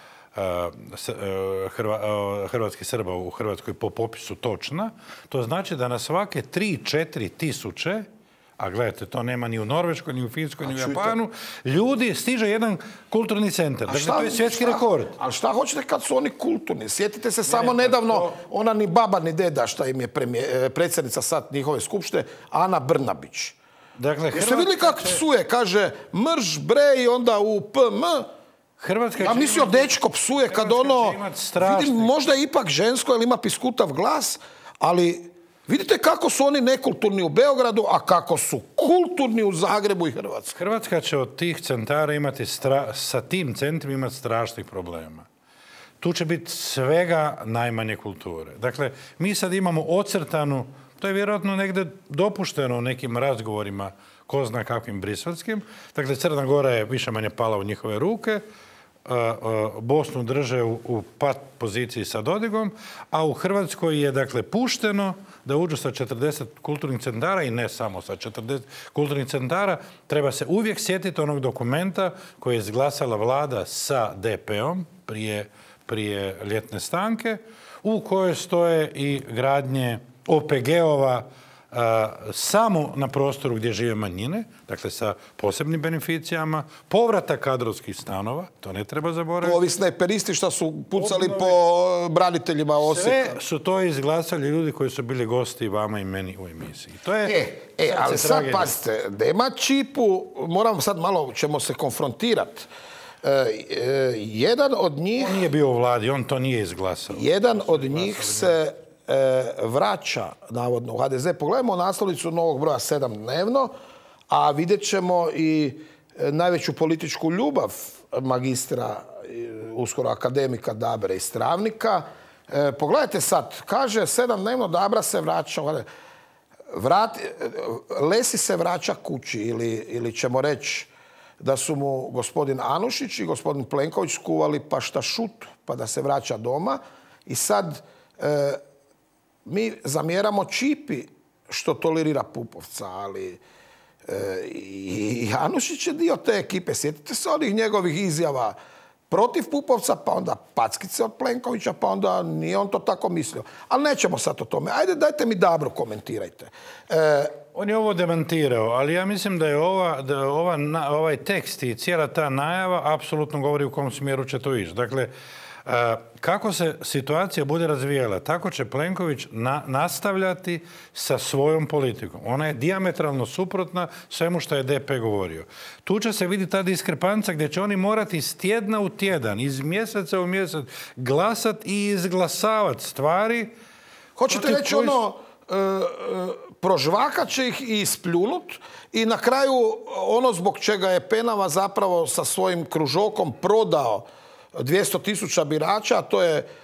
hrvatskih Srba u Hrvatskoj po popisu točna, to znači da na svake tri do četiri tisuće, a gledajte, to nema ni u Norveškoj, ni u Finskoj, ni u Japanu, ljudi stiže jedan kulturni centar. Dakle, to je svjetski rekord. Ali šta hoćete kad su oni kulturni? Sjetite se samo nedavno, ona ni baba ni deda, šta im je predsjednica sad njihove skupštine, Ana Brnabić. Dakle, jeste vidjeli kako psuje? Kaže mrš, bre i onda u P M. Hrvatska ja mislio dečko psuje kad ono, vidim, možda je ipak žensko jer ima piskutav glas, ali vidite kako su oni nekulturni u Beogradu, a kako su kulturni u Zagrebu i Hrvatskoj. Hrvatska će od tih centara imati, stra, sa tim centrima imati strašnih problema. Tu će biti svega najmanje kulture. Dakle, mi sad imamo ocrtanu, to je vjerojatno negdje dopušteno u nekim razgovorima, ko zna kakvim briselskim. Dakle, Crna Gora je više manje pala u njihove ruke, Bosnu drže u, u pat poziciji sa Dodigom, a u Hrvatskoj je, dakle, pušteno da uđu sa četrdeset kulturnih centara i ne samo sa četrdeset kulturnih centara. Treba se uvijek sjetiti onog dokumenta koji je izglasala vlada sa D P-om prije, prije ljetne stanke, u kojoj stoje i gradnje O P G-ova Uh, samo na prostoru gdje žive manjine, dakle sa posebnim beneficijama, povrata kadrovskih stanova, to ne treba zaboraviti. Ovi snajperisti što su pucali po braniteljima Osijeka. Sve su to izglasali ljudi koji su bili gosti vama i meni u emisiji. To je, e, e, ali sad pazite, nema čipu, moram sad malo, ćemo se konfrontirati. E, e, jedan od njih... On nije bio u vladi, on to nije izglasao. Jedan od njih se vraća navodno u H D Z. Pogledajmo naslovnicu novog broja sedam dnevno, a vidjet ćemo i najveću političku ljubav magistra, uskoro akademika Dabre iz Travnika. Pogledajte sad, kaže sedam dnevno Dabra se vraća, Vrat, Lesi se vraća kući ili, ili ćemo reći da su mu gospodin Anušić i gospodin Plenković skuvali paštašutu pa da se vraća doma i sad e, mi zamjeramo Čipi što tolerira Pupovca, ali e, i Anušić je dio te ekipe. Sjetite se onih njegovih izjava protiv Pupovca, pa onda packice od Plenkovića, pa onda nije on to tako mislio. Ali nećemo sad o tome. Ajde, dajte mi Dabro, komentirajte. E, On je ovo demantirao, ali ja mislim da je ova, da ova, ovaj tekst i cijela ta najava apsolutno govori u kom smjeru će to ići. Dakle, kako se situacija bude razvijala, tako će Plenković na, nastavljati sa svojom politikom. Ona je dijametralno suprotna svemu što je D P govorio. Tu će se vidjeti ta diskrepanca gdje će oni morati iz tjedna u tjedan, iz mjeseca u mjesec glasati i izglasavati stvari. Hoćete reći koji... ono, e, e, prožvakat će ih i ispljunut i na kraju ono zbog čega je Penava zapravo sa svojim kružokom prodao dvjesto tisuća birača, a to je e,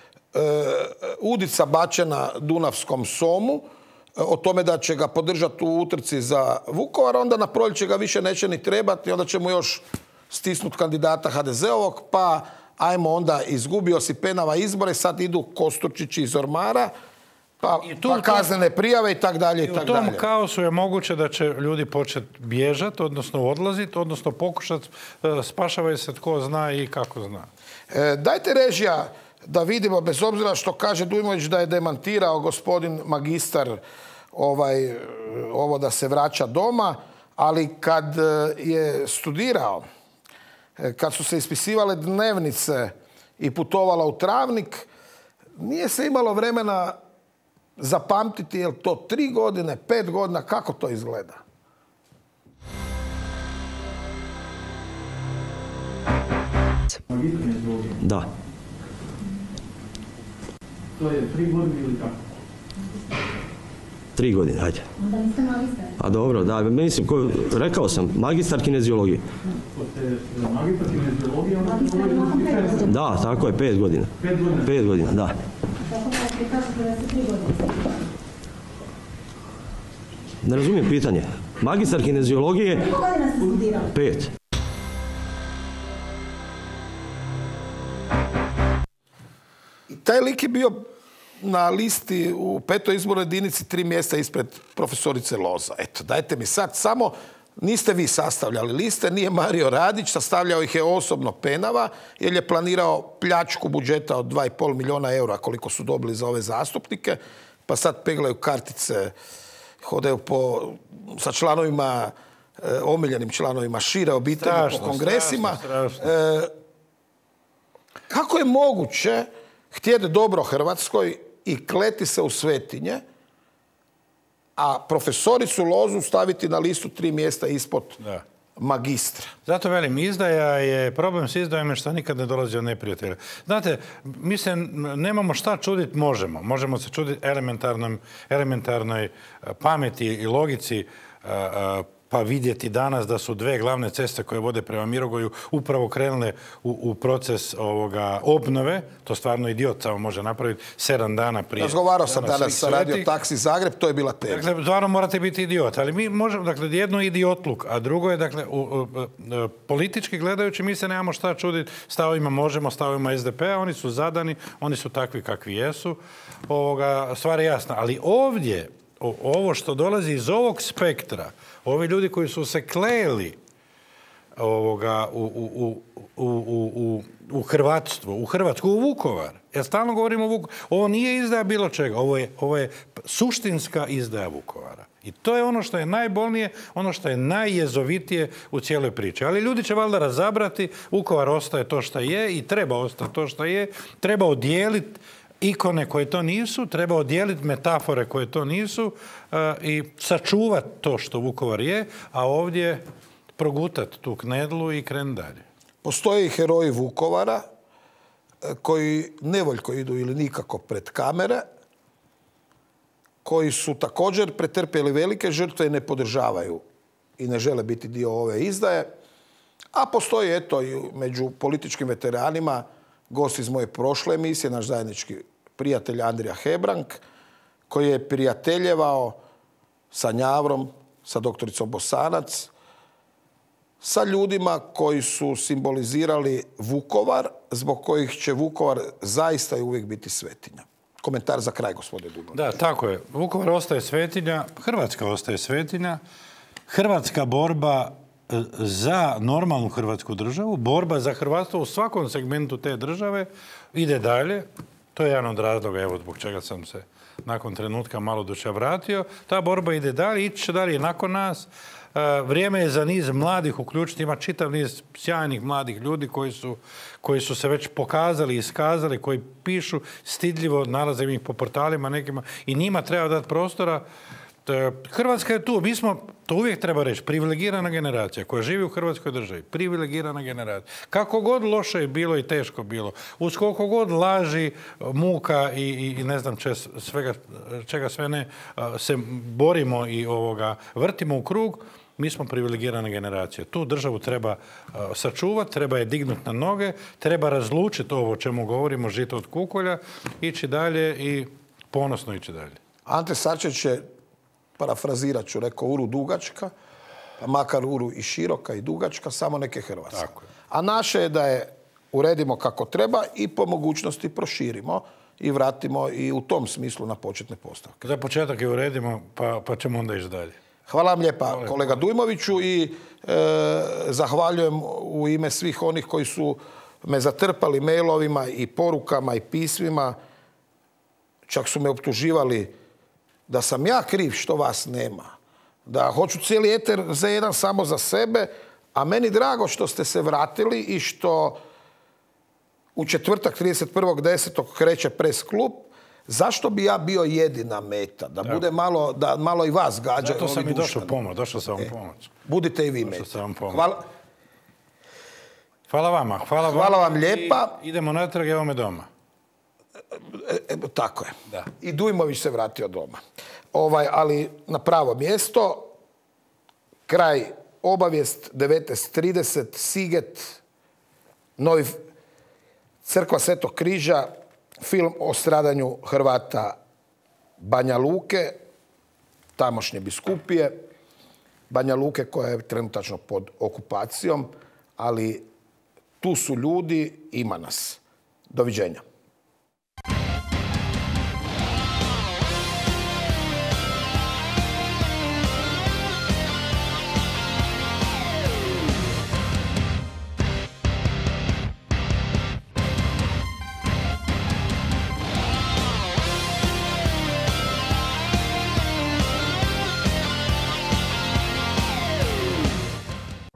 udica bačena Dunavskom somu, e, o tome da će ga podržati u utrci za Vukovar, onda na proljeće ga više neće ni trebati, onda će mu još stisnuti kandidata H D Z-ovog, pa ajmo onda, izgubio si Penava izbore, sad idu Kosturčići iz ormara, pa, tu, pa kaznene prijave i tak dalje. I u tom kaosu je moguće da će ljudi početi bježati, odnosno odlaziti, odnosno pokušati, spašavaju se tko zna i kako zna. E, dajte režija da vidimo, bez obzira što kaže Dujmović da je demantirao gospodin magistar ovaj, ovo da se vraća doma, ali kad je studirao, kad su se ispisivale dnevnice i putovala u Travnik, nije se imalo vremena zapamtiti je li to tri godine, pet godina, kako to izgleda? Da. To je tri godine ili kako? Tri godine, hajde. Onda niste magistar? A dobro, da, mislim, ko, rekao sam, magistar kineziologije. Magistar kineziologije, onda je da, tako je, pet godina. Pet godina? Pet godina, da. Kako možete kažete da se tri godine? Ne razumijem pitanje. Magistar kineziologije... Koliko godina ste studirali? Pet. I taj lik je bio na listi u petoj izbornoj jedinici tri mjesta ispred profesorice Loza. Eto, dajte mi sad samo, niste vi sastavljali liste, nije Mario Radić, sastavljao ih je osobno Penava, jer je planirao pljačku budžeta od dva i pol milijuna eura koliko su dobili za ove zastupnike, pa sad peglaju kartice, hodaju po, sa članovima, e, omiljenim članovima šire obitelji strašno, po kongresima. Strašno, strašno. E, kako je moguće htjeti dobro Hrvatskoj i kleti se u svetinje, a profesoricu Lozu staviti na listu tri mjesta ispod da. Magistra? Zato velim, izdaja je, problem s izdajom je što nikad ne dolazi od neprijatelja. Znate, mi se nemamo šta čuditi, možemo. Možemo se čuditi elementarnoj pameti i logici, pa vidjeti danas da su dve glavne ceste koje vode prema Mirogoju upravo krenule u, u proces ovoga obnove. To stvarno idiot samo može napraviti sedam dana prije. Razgovarao sam danas sa Radio Taksi Zagreb, to je bila tema. Dakle, stvarno morate biti idiot, ali mi možemo, dakle, jedno je idiotluk, a drugo je, dakle, u, u, u, politički gledajući mi se nemamo šta čuditi stavovima Možemo, stavovima S D P-a, oni su zadani, oni su takvi kakvi jesu. Ovoga, stvar je jasna, ali ovdje, ovo što dolazi iz ovog spektra, ovi ljudi koji su se kleli ovoga, u, u, u, u, u, u hrvatstvo, u Hrvatsku, u Vukovar. Ja stalno govorim o Vukovaru. Ovo nije izdaja bilo čega. Ovo je, ovo je suštinska izdaja Vukovara. I to je ono što je najbolnije, ono što je najjezovitije u cijeloj priči. Ali ljudi će valjda razabrati. Vukovar ostaje to što je i treba ostati to što je. Treba odijeliti ikone koje to nisu, treba odijeliti metafore koje to nisu uh, i sačuvati to što Vukovar je, a ovdje progutati tu knedlu i krenuti dalje. Postoje i heroji Vukovara koji nevoljko idu ili nikako pred kamere koji su također pretrpjeli velike žrtve i ne podržavaju i ne žele biti dio ove izdaje. A postoji, eto, i među političkim veteranima gost iz moje prošle emisije, naš zajednički prijatelj Andrija Hebrang, koji je prijateljevao sa Njavrom, sa doktoricom Bosanac, sa ljudima koji su simbolizirali Vukovar, zbog kojih će Vukovar zaista i uvijek biti svetinja. Komentar za kraj, gospodine Dujmović. Da, tako je. Vukovar ostaje svetinja, Hrvatska ostaje svetinja. Hrvatska borba za normalnu hrvatsku državu, borba za hrvatstvo u svakom segmentu te države ide dalje. To je jedan od razloga, evo, zbog čega sam se nakon trenutka malo duše vratio. Ta borba ide dalje, ići će dalje nakon nas. Vrijeme je za niz mladih uključiti, ima čitav niz sjajnih mladih ljudi koji su, koji su se već pokazali, iskazali, koji pišu stidljivo, nalaze ih po portalima nekima i njima treba dati prostora. Hrvatska je tu, mi smo, to uvijek treba reći, privilegirana generacija koja živi u Hrvatskoj državi, privilegirana generacija. Kako god loše je bilo i teško bilo, uz koliko god laži, muka i, i, i ne znam če, svega, čega sve ne, se borimo i ovoga, vrtimo u krug, mi smo privilegirana generacija. Tu državu treba uh, sačuvati, treba je dignuti na noge, treba razlučiti ovo o čemu govorimo, žito od kukolja, ići dalje i ponosno ići dalje. Ante Sarčević je, parafrazirat ću, rekao uru dugačka, pa makar uru i široka i dugačka, samo neke Hrvatska. Tako je. A naše je da je uredimo kako treba i po mogućnosti proširimo i vratimo i u tom smislu na početne postavke. Za početak je uredimo, pa, pa ćemo onda ići dalje. Hvala vam lijepa, kolega Dujmoviću, i e, zahvaljujem u ime svih onih koji su me zatrpali mailovima i porukama i pismima. Čak su me optuživali da sam ja kriv što vas nema. Da hoću cijeli eter za jedan samo za sebe, a meni drago što ste se vratili i što u četvrtak trideset prvog desetog kreće pres klub. Zašto bi ja bio jedina meta? Da bude malo, da malo i vas gađaju. Zato sam i došao pomoć, došao sam vam pomoć. Budite i vi meta. Hvala. Hvala vama. Hvala, Hvala vam lijepa. I idemo natrag, evo me doma. E, e, tako je. Da. I Dujmović se vratio doma. Ovaj, ali na pravo mjesto. Kraj obavijest devetnaest trideset, Siget, Novi Crkva Svetog križa, film o stradanju Hrvata Banja Luke, tamošnje biskupije. Banja Luke koja je trenutačno pod okupacijom, ali tu su ljudi, ima nas. Doviđenja.